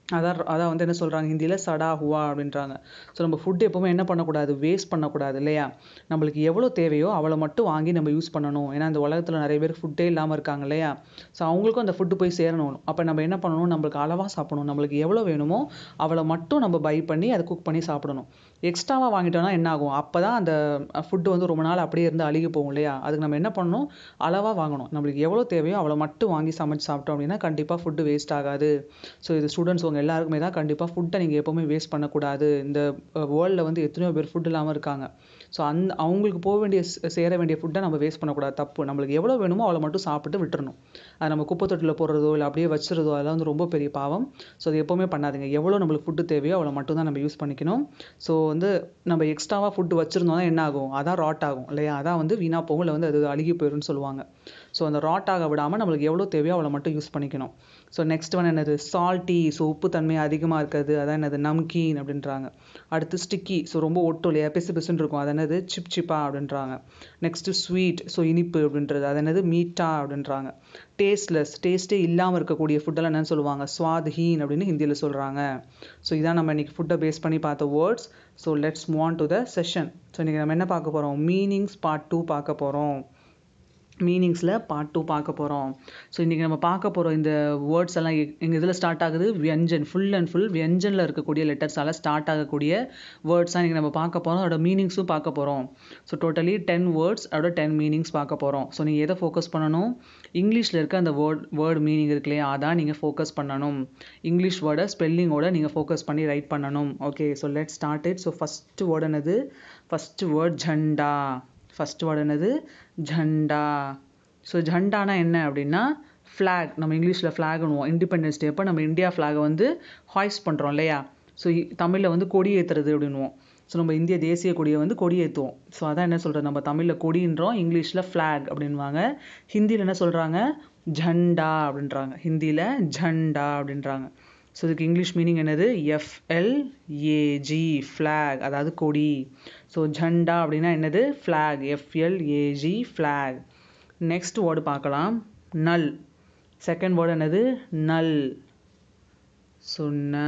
அதான் வந்து என்ன சொல்கிறாங்க ஹிந்தியில் சடா ஹுவா அப்படின்றாங்க. ஸோ நம்ம ஃபுட் எப்போவுமே என்ன பண்ணக்கூடாது, வேஸ்ட் பண்ணக்கூடாது இல்லையா. நம்மளுக்கு எவ்வளோ தேவையோ அவ்வளோ மட்டும் வாங்கி நம்ம யூஸ் பண்ணணும். ஏன்னா இந்த உலகத்தில் நிறைய பேர் ஃபுட்டே இல்லாமல் இருக்காங்க இல்லையா. ஸோ அவங்களுக்கும் அந்த ஃபுட்டு போய் சேரணும். அப்போ நம்ம என்ன பண்ணணும், நம்மளுக்கு அளவாக சாப்பிடணும். நம்மளுக்கு எவ்வளோ வேணுமோ அவ்வளோ மட்டும் நம்ம பை பண்ணி அதை குக் பண்ணி சாப்பிடணும். எக்ஸ்ட்ராவாக வாங்கிட்டோம்னா என்ன ஆகும், அப்போ தான் அந்த ஃபுட்டு வந்து ரொம்ப நாள் அப்படியே இருந்து அழுகி போகும் இல்லையா. அதுக்கு நம்ம என்ன பண்ணணும், அளவாக வாங்கணும். நம்மளுக்கு எவ்வளோ தேவையோ அவ்வளோ மட்டும் வாங்கி சமைச்சு சாப்பிட்டோம் அப்படின்னா கண்டிப்பாக ஃபுட்டு வேஸ்ட் ஆகாது. ஸோ இது ஸ்டூடெண்ட்ஸ் உங்கள் எல்லாருக்குமே தான் கண்டிப்பாக ஃபுட்டை நீங்கள் எப்போவுமே வேஸ்ட் பண்ணக்கூடாது. இந்த வேர்ல்டில் வந்து எத்தனையோ பேர் ஃபுட் இல்லாமல் இருக்காங்க. ஸோ அவங்களுக்கு போக வேண்டிய சேர வேண்டிய ஃபுட்டை நம்ம வேஸ்ட் பண்ணக்கூடாது, தப்பு. நம்மளுக்கு எவ்வளோ வேணுமோ அவ்வளோ மட்டும் சாப்பிட்டு விட்டுறணும். அது நம்ம குப்பை தொட்டியில் போடுறதோ இல்லை அப்படியே வச்சுறதோ அதெல்லாம் வந்து ரொம்ப பெரிய பாவம். ஸோ அது எப்போவுமே பண்ணாதீங்க. எவ்வளோ நம்மளுக்கு ஃபுட்டு தேவையோ அவ்வளோ மட்டும் தான் நம்ம யூஸ் பண்ணிக்கணும். ஸோ வந்து நம்ம எக்ஸ்ட்ராவாக ஃபுட்டு வச்சுருந்தோம்னா என்ன ஆகும், அதான் ராட் ஆகும் இல்லையா. அதான் வந்து வீணாக போகும், இல்லை வந்து அது அழுகி போயிடும்னு சொல்லுவாங்க. ஸோ அந்த ராட் ஆக விடாமல் நம்மளுக்கு எவ்வளோ தேவையோ அவ்வளோ மட்டும் யூஸ் பண்ணிக்கணும். ஸோ நெக்ஸ்ட் ஒன் என்னது, சால்ட்டி. ஸோ உப்பு தன்மை அதிகமாக இருக்கிறது, அதான் என்னது நம்கீன் அப்படின்றாங்க. அடுத்து ஸ்டிக்கி. ஸோ ரொம்ப ஒட்டும் இல்லையா, பிசு பிசுன்னு இருக்கும், அது என்னது சிப் சிப்பா அப்படின்றாங்க. Next sweet. ஸோ இனிப்பு அப்படின்றது, அது என்னது மீட்டா அப்படின்றாங்க. டேஸ்ட்லெஸ், டேஸ்ட்டே இல்லாமல் இருக்கக்கூடிய ஃபுட்டெல்லாம் என்னன்னு சொல்லுவாங்க, ஸ்வாத்ஹீன் அப்படின்னு ஹிந்தியில் சொல்கிறாங்க. ஸோ இதான் நம்ம இன்றைக்கி ஃபுட்டை பேஸ் பண்ணி பார்த்த words. So let's move on to the session. So இன்றைக்கி நம்ம என்ன பார்க்க போகிறோம், மீனிங்ஸ் பார்ட் 2 பார்க்க போகிறோம். மீனிங்ஸில் பார்ட் 2 பார்க்க போகிறோம். ஸோ இன்றைக்கி நம்ம பார்க்க போகிறோம் இந்த வேர்ட்ஸ் எல்லாம் எங்கள் இதில் ஸ்டார்ட் ஆகுது வியஞ்சன், ஃபுல் அண்ட் ஃபுல் வியஞ்சனில் இருக்கக்கூடிய லெட்டர்ஸால் ஸ்டார்ட் ஆகக்கூடிய வேர்ட்ஸாக இன்றைக்கி நம்ம பார்க்க போகிறோம். அதோட மீனிங்ஸும் பார்க்க போகிறோம். ஸோ டோட்டலி 10 வேர்ட்ஸ், அதோட 10 மீனிங்ஸ் பார்க்க போகிறோம். ஸோ நீங்கள் எதை ஃபோக்கஸ் பண்ணணும், இங்கிலீஷில் இருக்க அந்த வேர்டு மீனிங் இருக்கு இல்லையா, அதான் நீங்கள் ஃபோக்கஸ் பண்ணணும். இங்கிலீஷ் வேர்டை ஸ்பெல்லிங்கோட நீங்கள் ஃபோக்கஸ் பண்ணி ரைட் பண்ணணும். Okay, so let start it. So first word என்னது, ஃபஸ்ட்டு வேர்ட் ஜண்டா. ஃபஸ்ட் வேர்டு என்னது, ஜண்டா. ஸோ ஜண்டானா என்ன அப்படின்னா ஃப்ளாக். நம்ம இங்கிலீஷில் ஃப்ளாக்னுவோம். இண்டிபெண்டன்ஸ் டே அப்போ நம்ம இந்தியா ஃப்ளாகை வந்து ஹாய்ஸ்ட் பண்ணுறோம் இல்லையா. ஸோ தமிழில் வந்து கொடி ஏற்றுறது அப்படின்னுவோம். ஸோ நம்ம இந்திய தேசிய கொடியை வந்து கொடி ஏற்றுவோம். ஸோ அதான் என்ன சொல்கிறது, நம்ம தமிழில் கொடின்றோம், இங்கிலீஷில் ஃப்ளாக் அப்படின்வாங்க. ஹிந்தியில் என்ன சொல்கிறாங்க, ஜண்டா அப்படின்றாங்க. ஹிந்தியில் ஜண்டா அப்படின்றாங்க. ஸோ இதுக்கு இங்கிலீஷ் மீனிங் என்னது, எஃப்எல்ஏஜி, ஃப்ளாக், அதாவது கொடி. ஸோ ஜண்டா அப்படின்னா என்னது, flag, F L A G, flag. Next word பார்க்கலாம், நல். செகண்ட் வேர்டு என்னது, நல். ஸோ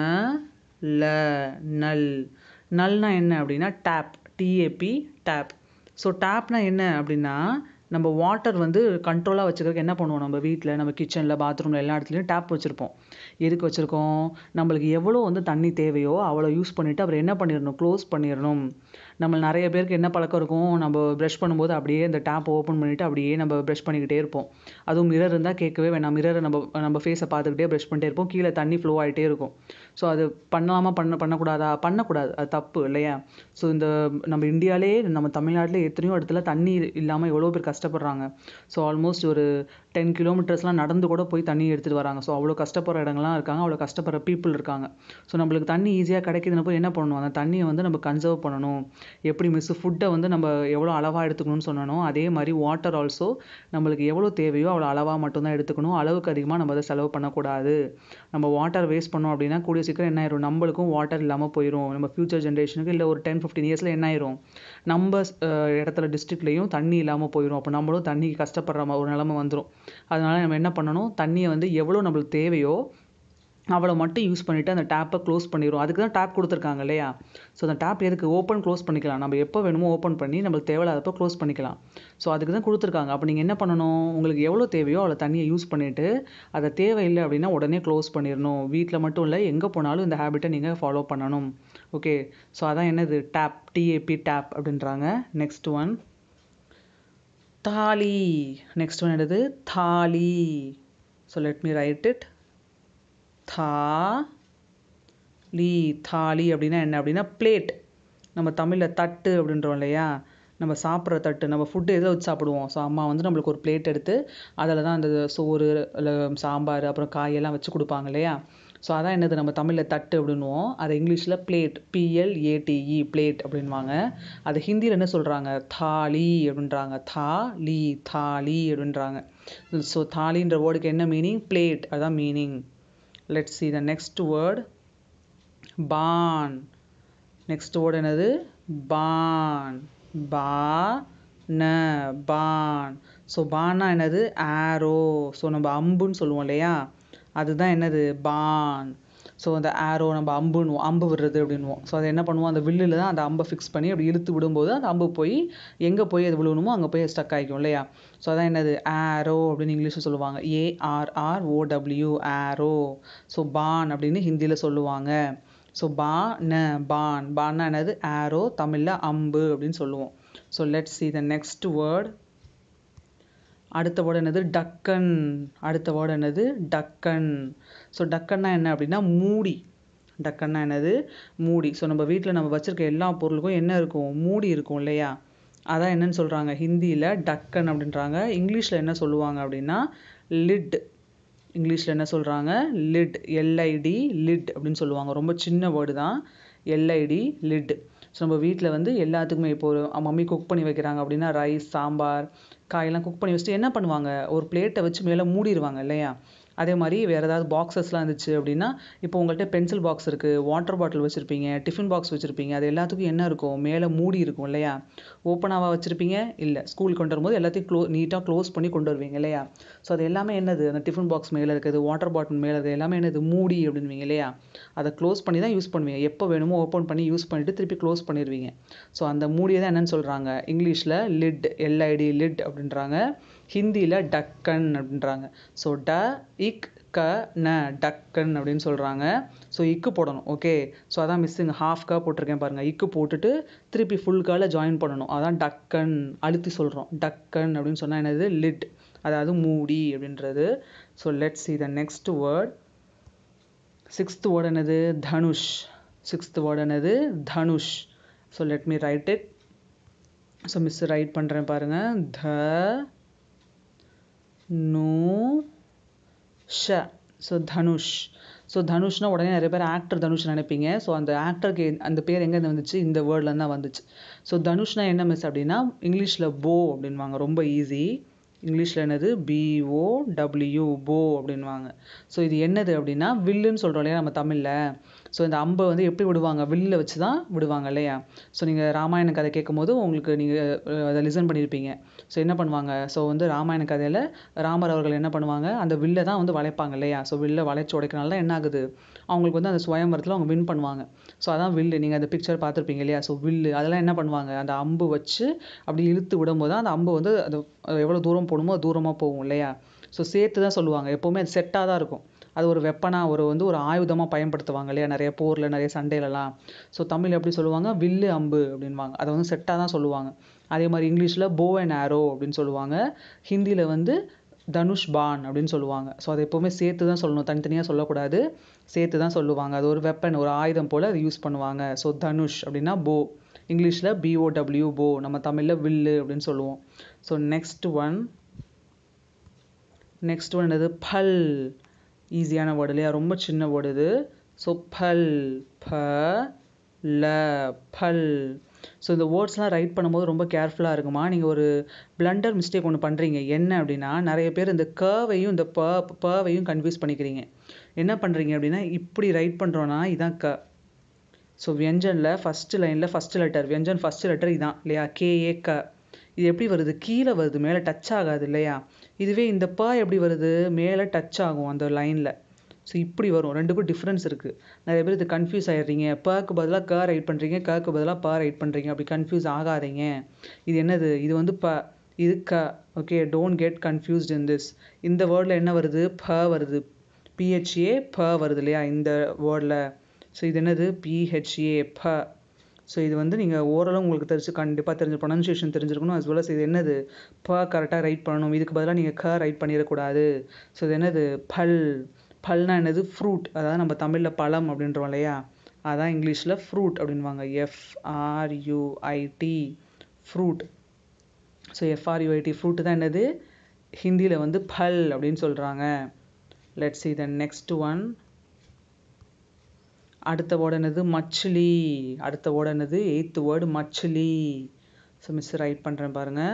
நல். நல்னா என்ன அப்படின்னா டேப், டிஏபி, டேப். ஸோ டேப்னா என்ன அப்படின்னா நம்ம வாட்டர் வந்து கண்ட்ரோலாக வச்சுக்கிறதுக்கு என்ன பண்ணுவோம், நம்ம வீட்டில் நம்ம கிச்சனில் பாத்ரூமில் எல்லா இடத்துலையும் டேப் வச்சுருப்போம். எதுக்கு வச்சுருக்கோம், நம்மளுக்கு எவ்வளோ வந்து தண்ணி தேவையோ அவ்வளோ யூஸ் பண்ணிவிட்டு அப்புறம் என்ன பண்ணிடணும், க்ளோஸ் பண்ணிடணும். நம்ம நிறைய பேருக்கு என்ன பழக்கம் இருக்கும், நம்ம ப்ரஷ் பண்ணும்போது அப்படியே இந்த டேப் ஓப்பன் பண்ணிவிட்டு அப்படியே நம்ம ப்ரஷ் பண்ணிக்கிட்டே இருப்போம். அதுவும் மிரர் இருந்தால் கேட்கவே வேணாம், மிரரை நம்ம ஃபேஸை பார்த்துக்கிட்டே ப்ரஷ் பண்ணிட்டே இருப்போம், கீழே தண்ணி ஃப்ளோ ஆகிட்டே இருக்கும். ஸோ அது பண்ணலாமா, பண்ணக்கூடாதா, பண்ணக்கூடாது, அது தப்பு இல்லையா. ஸோ இந்த நம்ம இந்தியாவிலே, நம்ம தமிழ்நாட்டில் எத்தனையோ இடத்துல தண்ணி இல்லாமல் எவ்வளோ பேர் கஷ்டப்படுறாங்க. ஸோ ஆல்மோஸ்ட் ஒரு 10 கிலோமீட்டர்ஸ்லாம் நடந்து கூட போய் தண்ணி எடுத்துகிட்டு வராங்க. ஸோ அவ்வளோ கஷ்டப்படுற இடங்கள்லாம் இருக்காங்க, அவ்வளோ கஷ்டப்படுற பீப்புள் இருக்காங்க. ஸோ நம்மளுக்கு தண்ணி ஈஸியாக கிடைக்குதுன்னப்போ என்ன பண்ணணும், அந்த தண்ணியை வந்து நம்ம கன்சர்வ் பண்ணணும். எப்படி ஃபுட்டை வந்து நம்ம எவ்வளோ அளவாக எடுத்துக்கணும்னு சொன்னோம், அதே மாதிரி வாட்டர் ஆல்சோ நம்மளுக்கு எவ்வளோ தேவையோ அவ்வளோ அளவாக மட்டும்தான் எடுத்துக்கணும். அளவுக்கு அதிகமாக நம்ம அதை செலவு பண்ணக்கூடாது. நம்ம வாட்டர் வேஸ்ட் பண்ணோம் அப்படின்னா கூடிய சீக்கிரம் என்ன ஆயிரும், நம்மளுக்கும் வாட்டர் இல்லாமல் போயிடும். நம்ம ஃபியூச்சர் ஜென்ரேஷனுக்கு இல்லை ஒரு 10-15 இயர்ஸில் என்ன ஆயிரும், நம்ம இடத்துல டிஸ்ட்ரிக்ட்லேயும் தண்ணி இல்லாமல் போயிடும். அப்போ நம்மளும் தண்ணிக்கு கஷ்டப்படுற ஒரு நிலைமை வந்துடும். அதனால் நம்ம என்ன பண்ணணும், தண்ணியை வந்து எவ்வளோ நம்மளுக்கு தேவையோ அவ்வளோ மட்டும் யூஸ் பண்ணிவிட்டு அந்த டேப்பை க்ளோஸ் பண்ணிடுவோம். அதுக்கு தான் டேப் கொடுத்துருக்காங்க இல்லையா. ஸோ அந்த டேப் எதுக்கு, ஓப்பன் க்ளோஸ் பண்ணிக்கலாம். நம்ம எப்போ வேணுமோ ஓப்பன் பண்ணி நம்மளுக்கு தேவையில்லாதப்போ க்ளோஸ் பண்ணிக்கலாம். ஸோ அதுக்கு தான் கொடுத்துருக்காங்க. அப்போ நீங்கள் என்ன பண்ணணும், உங்களுக்கு எவ்வளோ தேவையோ அவ்வளோ தண்ணியை யூஸ் பண்ணிவிட்டு அதை தேவையில்லை அப்படின்னா உடனே க்ளோஸ் பண்ணிடணும். வீட்டில் மட்டும் இல்லை, எங்கே போனாலும் இந்த ஹேபிட்டை நீங்கள் ஃபாலோ பண்ணணும். ஓகே, ஸோ அதான் என்னது, டேப், டிஏபி, டேப் அப்படின்றாங்க. நெக்ஸ்ட் ஒன் தாலி. நெக்ஸ்ட் ஒன் என்னது, தாலி. So let me write it. தாலி அப்படின்னா என்ன அப்படின்னா பிளேட். நம்ம தமிழில் தட்டு அப்படின்றோம் இல்லையா, நம்ம சாப்பிட்ற தட்டு, நம்ம ஃபுட்டு எதில் வச்சு சாப்பிடுவோம். ஸோ அம்மா வந்து நம்மளுக்கு ஒரு பிளேட் எடுத்து அதில் தான் அந்த சோறு இல்லை சாம்பார் அப்புறம் காயெல்லாம் வச்சு கொடுப்பாங்க இல்லையா. ஸோ அதான் என்னது, நம்ம தமிழில் தட்டு அப்படின்னுவோம். அதை இங்கிலீஷில் பிளேட், PLATE, பிளேட் அப்படின்வாங்க. அது ஹிந்தியில் என்ன சொல்கிறாங்க, தாலி அப்படின்றாங்க. தாலி அப்படின்றாங்க. ஸோ தாலின்ற வேர்டுக்கு என்ன மீனிங், பிளேட், அதுதான் meaning. Let's see the next word, barn. Next word என்னது, barn. barn. ஸோ barnனா என்னது, arrow. ஸோ நம்ம அம்புன்னு சொல்லுவோம் இல்லையா, அதுதான் என்னது, barn. ஸோ அந்த ஆரோ நம்ம அம்புன்னுவோம், அம்பு விடுறது அப்படின்வோம். ஸோ அதை என்ன பண்ணுவோம், அந்த வில்லில் தான் அந்த அம்பை ஃபிக்ஸ் பண்ணி அப்படி இழுத்து விடும்போது அந்த அம்பு போய் எங்கே போய் அது விழுவணுமோ அங்கே போய் ஸ்டக் ஆகிக்கும் இல்லையா. ஸோ அதான் என்னது ஆரோ அப்படின்னு இங்கிலீஷில் சொல்லுவாங்க, ARROW ஆரோ. ஸோ பான் அப்படின்னு ஹிந்தியில் சொல்லுவாங்க. ஸோ பான்னா என்னது ஆரோ, தமிழில் அம்பு அப்படின்னு சொல்லுவோம். So let's see the next word. அடுத்த வேர்டு என்னது டக்கன். அடுத்த வேர்டு என்னது டக்கன். ஸோ டக்கன்னா என்ன அப்படின்னா மூடி. டக்கன்னா என்னது மூடி. ஸோ நம்ம வீட்டில் நம்ம வச்சுருக்க எல்லா பொருளுக்கும் என்ன இருக்கும், மூடி இருக்கும் இல்லையா. அதான் என்னன்னு சொல்கிறாங்க ஹிந்தியில் டக்கன் அப்படின்றாங்க. இங்கிலீஷில் என்ன சொல்லுவாங்க அப்படின்னா லிட். இங்கிலீஷில் என்ன சொல்கிறாங்க லிட், LID லிட் அப்படின்னு சொல்லுவாங்க. ரொம்ப சின்ன வேர்டு தான் LID லிட். ஸோ நம்ம வீட்டில் வந்து எல்லாத்துக்குமே இப்போ ஒரு மம்மி குக் பண்ணி வைக்கிறாங்க அப்படின்னா ரைஸ், சாம்பார், காயெல்லாம் குக் பண்ணி வச்சுட்டு என்ன பண்ணுவாங்க, ஒரு பிளேட்டை வச்சு மேலே மூடிடுவாங்க இல்லையா. அதே மாதிரி வேறு ஏதாவது பாக்ஸஸ்லாம் இருந்துச்சு அப்படின்னா, இப்போ உங்கள்கிட்ட பென்சில் பாக்ஸ் இருக்குது, வாட்டர் பாட்டில் வச்சுருப்பீங்க, டிஃபன் பாக்ஸ் வச்சுருப்பீங்க, அது எல்லாத்துக்கும் என்ன இருக்கும், மேலே மூடி இருக்கும் இல்லையா. ஓப்பனாக வச்சுருப்பீங்க இல்லை, ஸ்கூலுக்கு கொண்டு வரும்போது எல்லாத்தையும் நீட்டாக க்ளோஸ் பண்ணி கொண்டு வருவீங்க இல்லையா. ஸோ அது எல்லாமே என்னது, அந்த டிஃபன் பாக்ஸ் மேலே இருக்குது, வாட்டர் பாட்டில் மேலே இருக்குது, எல்லாமே என்னது மூடி அப்படின்வீங்க இல்லையா. அதை க்ளோஸ் பண்ணி தான் யூஸ் பண்ணுவீங்க. எப்போ வேணுமோ ஓப்பன் பண்ணி யூஸ் பண்ணிவிட்டு திருப்பி க்ளோஸ் பண்ணிடுவீங்க. ஸோ அந்த மூடியை தான் என்னென்னு சொல்கிறாங்க இங்கிலீஷில் லிட், LID லிட் அப்படின்றாங்க. ஹிந்தியில் டக்கன் அப்படின்றாங்க. ஸோ டக்கன் அப்படின்னு சொல்கிறாங்க. ஸோ இக்கு போடணும். ஓகே, ஸோ அதான் மிஸ்ஸிங், ஹாஃப் க போட்டிருக்கேன் பாருங்கள். இக்கு போட்டுட்டு திருப்பி ஃபுல் கால ஜாயின் பண்ணணும். அதான் டக்கன் அழுத்தி சொல்கிறோம். டக்கன் அப்படின்னு சொன்னால் என்னது லிட், அதாவது மூடி அப்படின்றது. So let's see the next word. Sixth word என்னது தனுஷ். சிக்ஸ்த் வேர்டு என்னது தனுஷ். So let me write it. So miss write பண்ணுறேன் பாருங்கள். ஸோ தனுஷ். ஸோ தனுஷ்னா உடனே நிறைய பேர் ஆக்டர் தனுஷ் நினைப்பீங்க. ஸோ அந்த ஆக்டருக்கு அந்த பேர் எங்கேருந்து வந்துச்சு, இந்த வேர்ட்லேருந்து தான் வந்துச்சு. ஸோ தனுஷ்னா என்ன மிஸ் அப்படின்னா இங்கிலீஷில் போ அப்படின்வாங்க. ரொம்ப ஈஸி. இங்கிலீஷில் என்னது BOW போ அப்படின்வாங்க. ஸோ இது என்னது அப்படின்னா வில்லுன்னு சொல்கிறோம் இல்லையா நம்ம தமிழில். ஸோ இந்த அம்பை வந்து எப்படி விடுவாங்க, வில்லில் வச்சு தான் விடுவாங்க இல்லையா. ஸோ நீங்கள் ராமாயண கதை கேட்கும் போது உங்களுக்கு நீங்கள் அதை லிசன் பண்ணியிருப்பீங்க. ஸோ என்ன பண்ணுவாங்க, ஸோ வந்து ராமாயண கதையில் ராமர் அவர்கள் என்ன பண்ணுவாங்க, அந்த வில்லை தான் வந்து வளைப்பாங்க இல்லையா. ஸோ வில்லை வளைச்சி உடைக்கனால தான் என்ன ஆகுது, அவங்களுக்கு வந்து அந்த சுயம்பரத்தில் அவங்க வின் பண்ணுவாங்க. ஸோ அதான் வில்லு. நீங்கள் அந்த பிக்சர் பார்த்துருப்பீங்க இல்லையா. ஸோ வில்லு அதெல்லாம் என்ன பண்ணுவாங்க, அந்த அம்பு வச்சு அப்படி இழுத்து விடும்போது தான் அந்த அம்பு வந்து அது எவ்வளோ தூரம் போகணுமோ தூரமாக போகும் இல்லையா. ஸோ சேர்த்து தான் சொல்லுவாங்க. எப்போவுமே அது செட்டாக தான் இருக்கும். அது ஒரு வெப்பனாக ஒரு ஆயுதமாக பயன்படுத்துவாங்க இல்லையா, நிறைய போரில் நிறைய சண்டையிலலாம். ஸோ தமிழ் எப்படி சொல்லுவாங்க, வில்லு அம்பு அப்படின்வாங்க. அதை வந்து செட்டாக தான் சொல்லுவாங்க. அதே மாதிரி இங்கிலீஷில் போ அண்ட் ஆரோ அப்படின்னு சொல்லுவாங்க. ஹிந்தியில் வந்து தனுஷ் பான் அப்படின்னு சொல்லுவாங்க. ஸோ அதை எப்போவுமே சேர்த்து தான் சொல்லணும், தனித்தனியாக சொல்லக்கூடாது, சேர்த்து தான் சொல்லுவாங்க. அது ஒரு வெப்பன், ஒரு ஆயுதம் போல் அதை யூஸ் பண்ணுவாங்க. ஸோ தனுஷ் அப்படின்னா போ, இங்கிலீஷில் BOW போ, நம்ம தமிழில் வில்லு அப்படின்னு சொல்லுவோம். ஸோ நெக்ஸ்ட் ஒன் என்னது பல். ஈஸியான வேர்டு இல்லையா, ரொம்ப சின்ன வேர்டு இது. ஸோ பல், பல். ஸோ இந்த வேர்ட்ஸ்லாம் ரைட் பண்ணும்போது ரொம்ப கேர்ஃபுல்லாக இருக்குமா. நீங்கள் ஒரு பிளண்டர் மிஸ்டேக் ஒன்று பண்ணுறீங்க. என்ன அப்படின்னா நிறைய பேர் இந்த கவையும் இந்த பவையும் கன்ஃபியூஸ் பண்ணிக்கிறீங்க. என்ன பண்ணுறீங்க அப்படின்னா இப்படி ரைட் பண்ணுறோன்னா இதான் க. ஸோ வியஞ்சனில் ஃபஸ்ட்டு லைனில் ஃபஸ்ட்டு லெட்டர், வியஞ்சன் ஃபஸ்ட்டு லெட்டர் இதான் இல்லையா, KA க. இது எப்படி வருது, கீழே வருது, மேலே டச் ஆகாது இல்லையா. இதுவே இந்த ப எப்படி வருது, மேலே டச் ஆகும் அந்த லைனில். ஸோ இப்படி வரும். ரெண்டுக்கும் டிஃப்ரென்ஸ் இருக்குது. நிறைய பேர் இது கன்ஃபியூஸ் ஆகிடுறீங்க. பக்கு பதிலாக க ரைட் பண்ணுறீங்க, கக்கு பதிலாக ப ரைட் பண்ணுறீங்க. அப்படி கன்ஃபியூஸ் ஆகாதீங்க. இது என்னது, இது வந்து ப, இது க. Okay, don't get confused in this. இந்த வேர்டில் என்ன வருது, ப வருது, PHA ப வருது இல்லையா இந்த வேர்டில். ஸோ இது என்னது PHA ப. ஸோ இது வந்து நீங்கள் ஓரளவு உங்களுக்கு கண்டிப்பாக தெரிஞ்ச ப்ரொனன்சியேஷன் தெரிஞ்சிருக்கணும். as well as இது என்னது ப கரெக்டாக ரைட் பண்ணணும். இதுக்கு பதிலாக நீங்கள் க ரைட் பண்ணிடக்கூடாது. ஸோ இது என்னது பல். பல்னா என்னது ஃப்ரூட், அதாவது நம்ம தமிழில் பழம் அப்படின்றோம் இல்லையா, அதான் இங்கிலீஷில் ஃப்ரூட் அப்படின்வாங்க. FRUIT fruit. So FRUIT fruit தான் என்னது ஹிந்தியில் வந்து பல் அப்படின்னு சொல்கிறாங்க. Let's see the next one. அடுத்த வேர்டு என்னது மச்சிலி. அடுத்த வேர்டு என்னது 8th வேர்டு மச்சிலி. ஸோ மிஸ் ரைட் பண்ணுறேன் பாருங்கள்.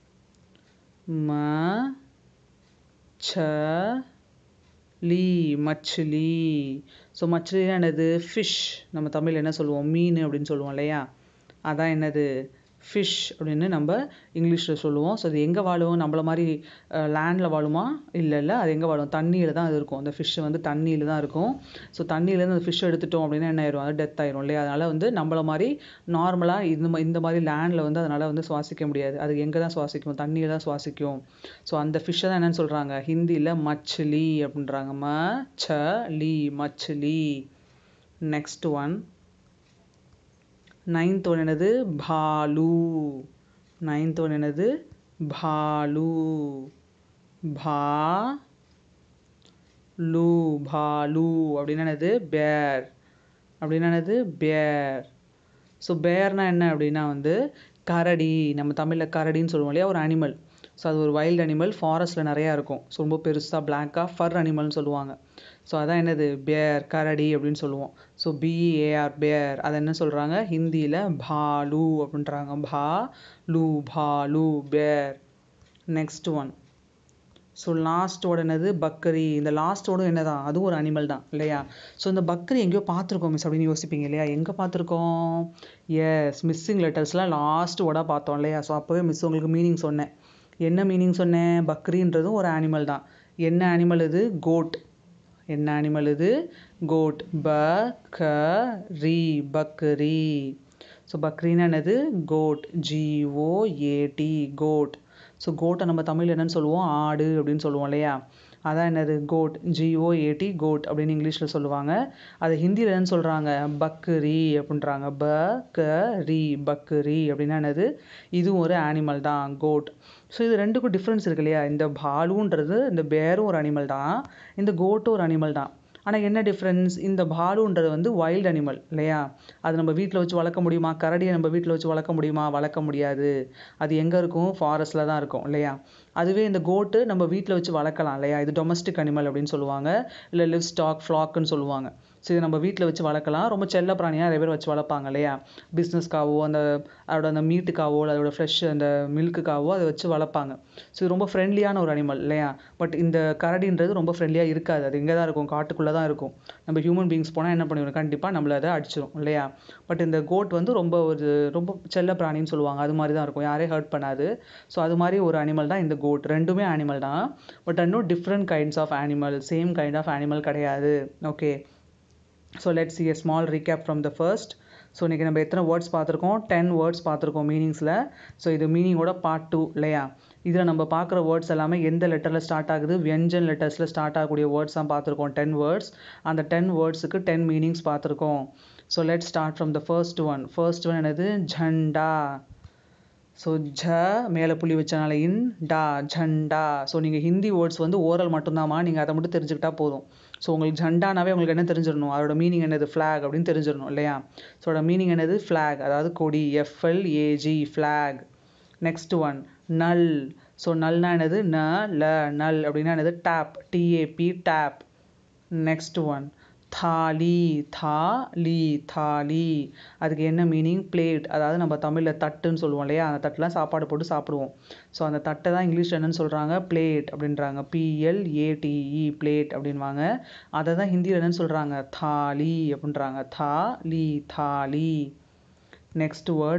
மச்சிலி. ஸோ மச்சிலினா என்னது ஃபிஷ். நம்ம தமிழில் என்ன சொல்லுவோம், மீன் அப்படின்னு சொல்லுவோம் இல்லையா, அதான் என்னது ஃபிஷ் அப்படின்னு நம்ம இங்கிலீஷில் சொல்லுவோம். ஸோ அது எங்கே வாழும்? நம்மள மாதிரி லேண்டில் வாழுமா? இல்லை அது எங்கே வாழும்? தண்ணியில் தான் அது இருக்கும். அந்த ஃபிஷ் வந்து தண்ணியில் தான் இருக்கும். ஸோ தண்ணியிலேருந்து அந்த ஃபிஷ் எடுத்துட்டோம் அப்படின்னா என்ன ஆயிரும்? அது டெத் ஆயிரும் இல்லையா? அதனால் வந்து நம்மள மாதிரி நார்மலாக இந்த மாதிரி லேண்டில் வந்து அதனால் வந்து சுவாசிக்க முடியாது. அது எங்கே தான் சுவாசிக்கும்? தண்ணியில் தான் சுவாசிக்கும். ஸோ அந்த ஃபிஷ்ஷை தான் என்னன்னு சொல்கிறாங்க? ஹிந்தியில் மச்லி அப்படின்றாங்க. மச்லி. நெக்ஸ்ட் ஒன், 9th ஒன் என்னது? பாலு. 9th ஒன் என்னது? பாலு. பாலு அப்படின்னா என்னது? பேர். அப்படின்னா என்னது? பேர். ஸோ பேர்னா என்ன அப்படின்னா வந்து கரடி. நம்ம தமிழில் கரடின்னு சொல்லுவோம் இல்லையா? ஒரு அனிமல். ஸோ அது ஒரு வைல்டு அனிமல். ஃபாரஸ்ட்டில் நிறையா இருக்கும். ஸோ ரொம்ப பெருசாக பிளாக்காக ஃபர் அனிமல்னு சொல்லுவாங்க. ஸோ அதான் என்னது? பேர், கரடி அப்படின்னு சொல்லுவோம். ஸோ BAR பேர். அதை என்ன சொல்கிறாங்க? ஹிந்தியில் பாலு அப்படின்றாங்க. பாலு bear. Next one. So last word என்னது? பக்கரி. இந்த லாஸ்ட் வேர்டும் என்னதான்? அதுவும் ஒரு அனிமல் தான் இல்லையா? ஸோ இந்த பக்கரி எங்கேயோ பார்த்துருக்கோம் மிஸ் அப்படின்னு யோசிப்பீங்க இல்லையா? எங்கே பார்த்துருக்கோம்? எஸ், மிஸ்ஸிங் லெட்டர்ஸில் லாஸ்ட் வேர்டாக பார்த்தோம் இல்லையா? ஸோ அப்போவே மிஸ் உங்களுக்கு மீனிங் சொன்னேன். என்ன மீனிங் சொன்னேன்? பக்ரின்றதும் ஒரு அனிமல் தான். என்ன அனிமல் இது? கோட். என்ன அனிமல் இது? கோட். பக்கரி. ஸோ பக்ரின்னா என்னது? கோட். GOAT code. ஸோ கோட்டை நம்ம தமிழ் என்னன்னு சொல்லுவோம்? ஆடு அப்படின்னு சொல்லுவோம் இல்லையா? அதான் என்னது? கோட். GOAT கோட் அப்படின்னு இங்கிலீஷில் சொல்லுவாங்க. அதை ஹிந்தியில் என்னன்னு சொல்கிறாங்க? பக்கரி அப்படின்றாங்க. பக்கரி அப்படின்னா என்னது? இதுவும் ஒரு அனிமல் தான், கோட். ஸோ இது ரெண்டுக்கும் டிஃப்ரென்ஸ் இருக்கு இல்லையா? இந்த பாலுன்றது, இந்த பேரும் ஒரு அனிமல் தான், இந்த கோட்டும் ஒரு அனிமல் தான். ஆனால் என்ன டிஃப்ரென்ஸ்? இந்த பாலுன்றது வந்து வைல்டு அனிமல் இல்லையா? அது நம்ம வீட்டில் வச்சு வளர்க்க முடியுமா? கரடியை நம்ம வீட்டில் வச்சு வளர்க்க முடியுமா? வளர்க்க முடியாது. அது எங்கே இருக்கும்? ஃபாரஸ்ட்டில் தான் இருக்கும் இல்லையா? அதுவே இந்த கோட்டு நம்ம வீட்டில் வச்சு வளர்க்கலாம் இல்லையா? இது டொமஸ்டிக் அனிமல் அப்படின்னு சொல்லுவாங்க. இல்லை லிவ் ஸ்டாக், ஃப்ளாக்குன்னு சொல்லுவாங்க. ஸோ இதை நம்ம வீட்டில் வச்சு வளர்க்கலாம். ரொம்ப செல்ல பிராணியாக நிறைய பேர் வச்சு வளர்ப்பாங்க இல்லையா? பிஸ்னஸ்க்காவோ, அதோட அந்த மீட்டுக்காவோ, அதோட ஃப்ரெஷ் அந்த மில்க்குக்காவோ அதை வச்சு வளர்ப்பாங்க. ஸோ இது ரொம்ப ஃப்ரெண்ட்லியான ஒரு அனிமல் இல்லையா? பட் இந்த கரடின்றது ரொம்ப ஃப்ரெண்ட்லியாக இருக்காது. அது எங்கே தான் இருக்கும்? காட்டுக்குள்ளே தான் இருக்கும். நம்ம ஹியூமன் பீயிங்ஸ் போனால் என்ன பண்ணிடும்? கண்டிப்பாக நம்மளை அதை அடிச்சிடும் இல்லையா? பட் இந்த கோட் வந்து ரொம்ப செல்ல பிராணின்னு சொல்லுவாங்க. அது மாதிரி தான் இருக்கும். யாரையும் ஹர்ட் பண்ணாது. ஸோ அது மாதிரி ஒரு அனிமல் தான் இந்த கோட். ரெண்டுமே அனிமல் தான். பட் இன்னும் different kinds of animal. Same kind of animal கிடையாது. Okay. So let's see a small recap from the first. So இன்றைக்கி நம்ம எத்தனை வேர்ட்ஸ் பார்த்துருக்கோம்? 10 வேர்ட்ஸ் பார்த்துருக்கோம் மீனிங்ஸில். ஸோ இது மீனிங்கோட பார்ட் 2 இல்லையா? இதில் நம்ம பார்க்குற வேர்ட்ஸ் எல்லாமே எந்த லெட்டரில் ஸ்டார்ட் ஆகுது? வியஞ்சன் லெட்டர்ஸில் ஸ்டார்ட் ஆகக்கூடிய வேர்ட்ஸ் தான் பார்த்துருக்கோம். 10 வேர்ட்ஸ். அந்த 10 வேர்ட்ஸுக்கு 10 மீனிங்ஸ் பார்த்துருக்கோம். So let's start from the first one. First one என்னது? ஜண்டா. ஸோ மேலே புள்ளி வச்சனால ஜண்டா. ஸோ நீங்கள் ஹிந்தி வேர்ட்ஸ் வந்து ஓரல் மட்டும்தாம்மா, நீங்கள் அதை மட்டும் தெரிஞ்சுக்கிட்டா போதும். ஸோ உங்களுக்கு ஜண்டானாவே உங்களுக்கு என்ன தெரிஞ்சிடணும்? அதோட மீனிங் என்னது? ஃப்ளாக் அப்படின்னு தெரிஞ்சிடணும் இல்லையா? ஸோ அதோட மீனிங் என்னது? ஃப்ளாக், அதாவது கொடி. FLAG flag. நெக்ஸ்ட் ஒன், நல். ஸோ நல்னா என்னது? நல் அப்படின்னா என்னது? Tap. TAP tap. Next one, தாலி. அதுக்கு என்ன மீனிங்? பிளேட். அதாவது நம்ம தமிழில் தட்டுன்னு சொல்லுவோம் இல்லையா? அந்த தட்டுலாம் சாப்பாடு போட்டு சாப்பிடுவோம். ஸோ அந்த தட்டை தான் இங்கிலீஷில் என்னன்னு சொல்கிறாங்க? பிளேட் அப்படின்றாங்க. PLATE பிளேட் அப்படின்வாங்க. அதை தான் ஹிந்தியில் என்னன்னு சொல்கிறாங்க? தாலி அப்படின்றாங்க. தாலி. நெக்ஸ்ட் வேர்ட்,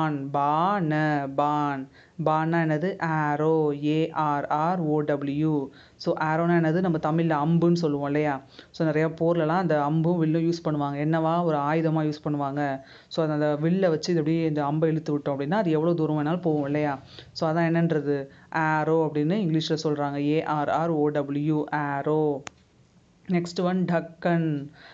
பான்னா என்னது? ஆரோ. ARROW. ஸோ ஆரோனா என்னது? நம்ம தமிழில் அம்புன்னு சொல்லுவோம் இல்லையா? ஸோ நிறையா போர்லலாம் அந்த அம்பும் வில்லும் யூஸ் பண்ணுவாங்க. என்னவா? ஒரு ஆயுதமாக யூஸ் பண்ணுவாங்க. ஸோ அந்த வில்லை வச்சு இது அப்படியே இந்த அம்பை இழுத்து விட்டோம் அப்படின்னா அது எவ்வளோ தூரம் வேணாலும் போகும் இல்லையா? ஸோ அதான் என்னன்றது? ஆரோ அப்படின்னு இங்கிலீஷில் சொல்கிறாங்க. ARROW arrow. நெக்ஸ்ட் ஒன், டக்கன்.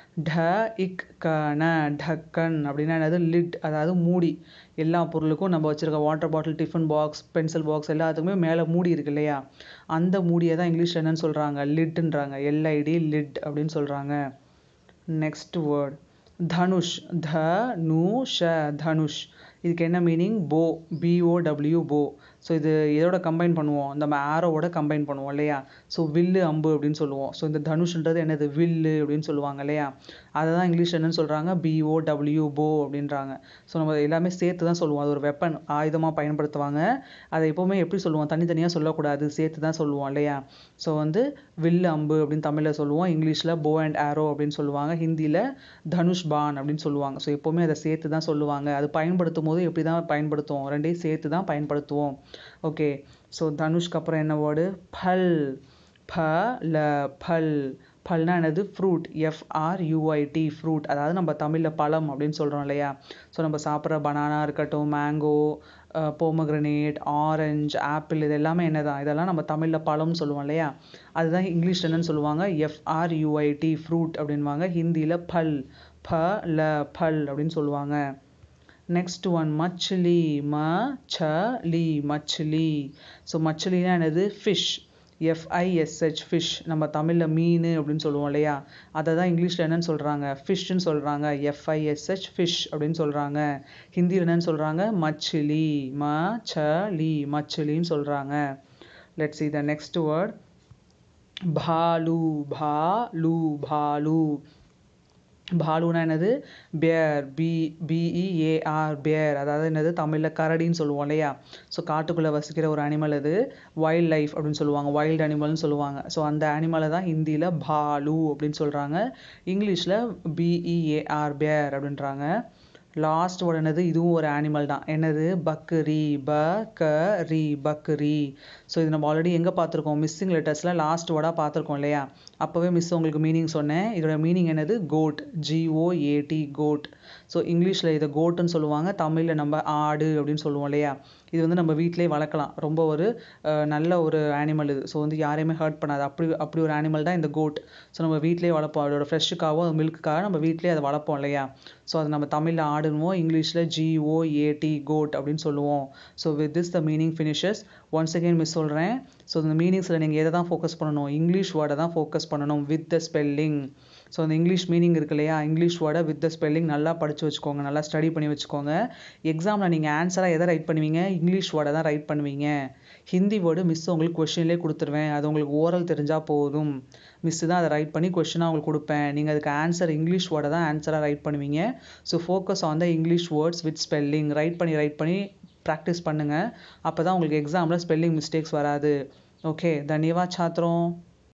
டக்கன் அப்படின்னா என்னது? லிட், அதாவது மூடி. எல்லா பொருளுக்கும் நம்ம வச்சுருக்க water bottle, tiffin box, pencil box எல்லாத்துக்குமே மேலே மூடி இருக்கு இல்லையா? அந்த மூடியை தான் இங்கிலீஷில் என்னன்னு சொல்கிறாங்க? லிட்ன்றாங்க. LID லிட் அப்படின்னு சொல்கிறாங்க. நெக்ஸ்ட் வேர்ட், தனுஷ். தனுஷ். இதுக்கு என்ன மீனிங்? BOW போ. ஸோ இது எதோட கம்பைன் பண்ணுவோம்? நம்ம ஆரோவோட கம்பைன் பண்ணுவோம் இல்லையா? ஸோ வில்லு, அம்பு அப்படின்னு சொல்லுவோம். ஸோ இந்த தனுஷ்ன்றது என்னது? வில்லு அப்படின்னு சொல்லுவாங்க இல்லையா? அதை தான் இங்கிலீஷ் என்னன்னு சொல்கிறாங்க? BOW போ அப்படின்றாங்க. ஸோ நம்ம எல்லாமே சேர்த்து தான் சொல்லுவோம். அது ஒரு வெப்பன், ஆயுதமாக பயன்படுத்துவாங்க. அதை எப்போவுமே எப்படி சொல்லுவோம்? தனித்தனியாக சொல்லக்கூடாது, சேர்த்து தான் சொல்லுவோம் இல்லையா? ஸோ வந்து வில்லு, அம்பு அப்படின்னு தமிழில் சொல்லுவோம். இங்கிலீஷில் போ அண்ட் ஆரோ அப்படின்னு சொல்லுவாங்க. ஹிந்தியில் தனுஷ் பான் அப்படின்னு சொல்லுவாங்க. ஸோ எப்போவுமே அதை சேர்த்து தான் சொல்லுவாங்க. அது பயன்படுத்தும் போது போது எப்படி தான் பயன்படுத்துவோம், ரெண்டையும் சேர்த்து தான் பயன்படுத்துவோம். ஓகே, ஸோ தனுஷ்க்கு அப்புறம் என்ன வேர்டு? பல். ப ல பல். பல்னா என்னது? ஃப்ரூட். FRUIT fruit. அதாவது நம்ம தமிழில் பழம் அப்படின்னு சொல்கிறோம் இல்லையா? ஸோ நம்ம சாப்பிட்ற பனானா இருக்கட்டும், மேங்கோ, போமக்ரனேட், ஆரஞ்சு, ஆப்பிள், இது எல்லாமே என்னதான்? இதெல்லாம் நம்ம தமிழில் பழம்னு சொல்லுவோம் இல்லையா? அதுதான் இங்கிலீஷில் என்னன்னு சொல்லுவாங்க? FRUIT ஃப்ரூட் அப்படின்வாங்க. ஹிந்தியில் பல். ப ல பல் அப்படின்னு சொல்லுவாங்க. நெக்ஸ்ட் ஒன் மச்லி. மச்சலி. மச்லி. ஸோ மச்லினா என்னது? ஃபிஷ். FISH fish. நம்ம தமிழில் மீன் அப்படின்னு சொல்லுவோம் இல்லையா? அதை தான் இங்கிலீஷில் என்னன்னு சொல்கிறாங்க? ஃபிஷ்ன்னு சொல்கிறாங்க. FISH ஃபிஷ் அப்படின்னு சொல்கிறாங்க. ஹிந்தியில் என்னன்னு சொல்கிறாங்க? மச்லி. மச்சலி. மச்லின்னு சொல்கிறாங்க. Let's see the next word. பாலு. பாலு. பாலு. பாலுனா என்னது? பேர். BEAR பேர். அதாவது என்னது? தமிழில் கரடின்னு சொல்லுவோம் இல்லையா? ஸோ காட்டுக்குள்ளே வசிக்கிற ஒரு அனிமல் அது. வைல்ட் லைஃப் அப்படின்னு சொல்லுவாங்க, வைல்டு அனிமல்னு சொல்லுவாங்க. ஸோ அந்த அனிமலை தான் ஹிந்தியில் பாலு அப்படின்னு சொல்கிறாங்க. இங்கிலீஷில் BEAR பேர் அப்படின்றாங்க. லாஸ்ட் வேர்டு என்னது? இதுவும் ஒரு அனிமல் தான். என்னது? பக்கரி. பக்கரி. பக்கரி. ஸோ இது நம்ம ஆல்ரெடி எங்கே பார்த்துருக்கோம்? மிஸ்ஸிங் லெட்டர்ஸில் லாஸ்ட் வேர்டாக பார்த்துருக்கோம் இல்லையா? அப்போவே மிஸ் உங்களுக்கு மீனிங் சொன்னேன். இதோட மீனிங் என்னது? கோட். GOAT code. ஸோ இங்கிலீஷில் இதை கோட்டுன்னு சொல்லுவாங்க, தமிழில் நம்ம ஆடு அப்படின்னு சொல்லுவோம் இல்லையா? இது வந்து நம்ம வீட்டிலே வளர்க்கலாம். ரொம்ப ஒரு நல்ல ஒரு அனிமல் இது. ஸோ வந்து யாரையுமே ஹர்ட் பண்ணாது. அப்படி ஒரு அனிமல் தான் இந்த கோட். ஸோ நம்ம வீட்டிலே வளர்ப்போம். அதோட ஃப்ரெஷ்ஷுக்காகவும் மில்க்குக்காக நம்ம வீட்டிலே அதை வளர்ப்போம் இல்லையா? ஸோ அது நம்ம தமிழில் ஆடுனுவோம், இங்கிலீஷில் GOAT கோட் அப்படின்னு சொல்லுவோம். So with this the meaning finishes. Once again miss சொல்கிறேன். ஸோ இந்த மீனிங்ஸில் நீங்கள் எதை தான் ஃபோக்கஸ் பண்ணணும்? இங்கிலீஷ் வேர்டை தான் ஃபோக்கஸ் பண்ணணும் வித் த ஸ்பெல்லிங். ஸோ அந்த இங்கிலீஷ் மீனிங் இருக்கு இல்லையா? இங்கிலீஷ் வேர்டை வித் த ஸ்பெல்லிங் நல்லா படித்து வச்சுக்கோங்க, நல்லா ஸ்டடி பண்ணி வச்சுக்கோங்க. எக்ஸாமில் நீங்கள் ஆன்சராக எதை ரைட் பண்ணுவீங்க? இங்கிலீஷ் வேர்டை தான் ரைட் பண்ணுவீங்க. ஹிந்தி வேர்டு மிஸ் உங்களுக்கு கொஷின்லேயே கொடுத்துருவேன், அது உங்களுக்கு ஓரல் தெரிஞ்சால் போதும். மிஸ்ஸு தான் அதை ரைட் பண்ணி கொஷினாக உங்களுக்கு கொடுப்பேன். நீங்கள் அதுக்கு ஆன்சர் இங்கிலீஷ் வேர்டை தான் ஆன்சராக ரைட் பண்ணுவீங்க. So focus on the English words with spelling. Write பண்ணி ப்ராக்டிஸ் பண்ணுங்கள். அப்போ தான் உங்களுக்கு எக்ஸாமில் ஸ்பெல்லிங் மிஸ்டேக்ஸ் வராது. ஓகே, தன்யவாத் சாத்ரோं.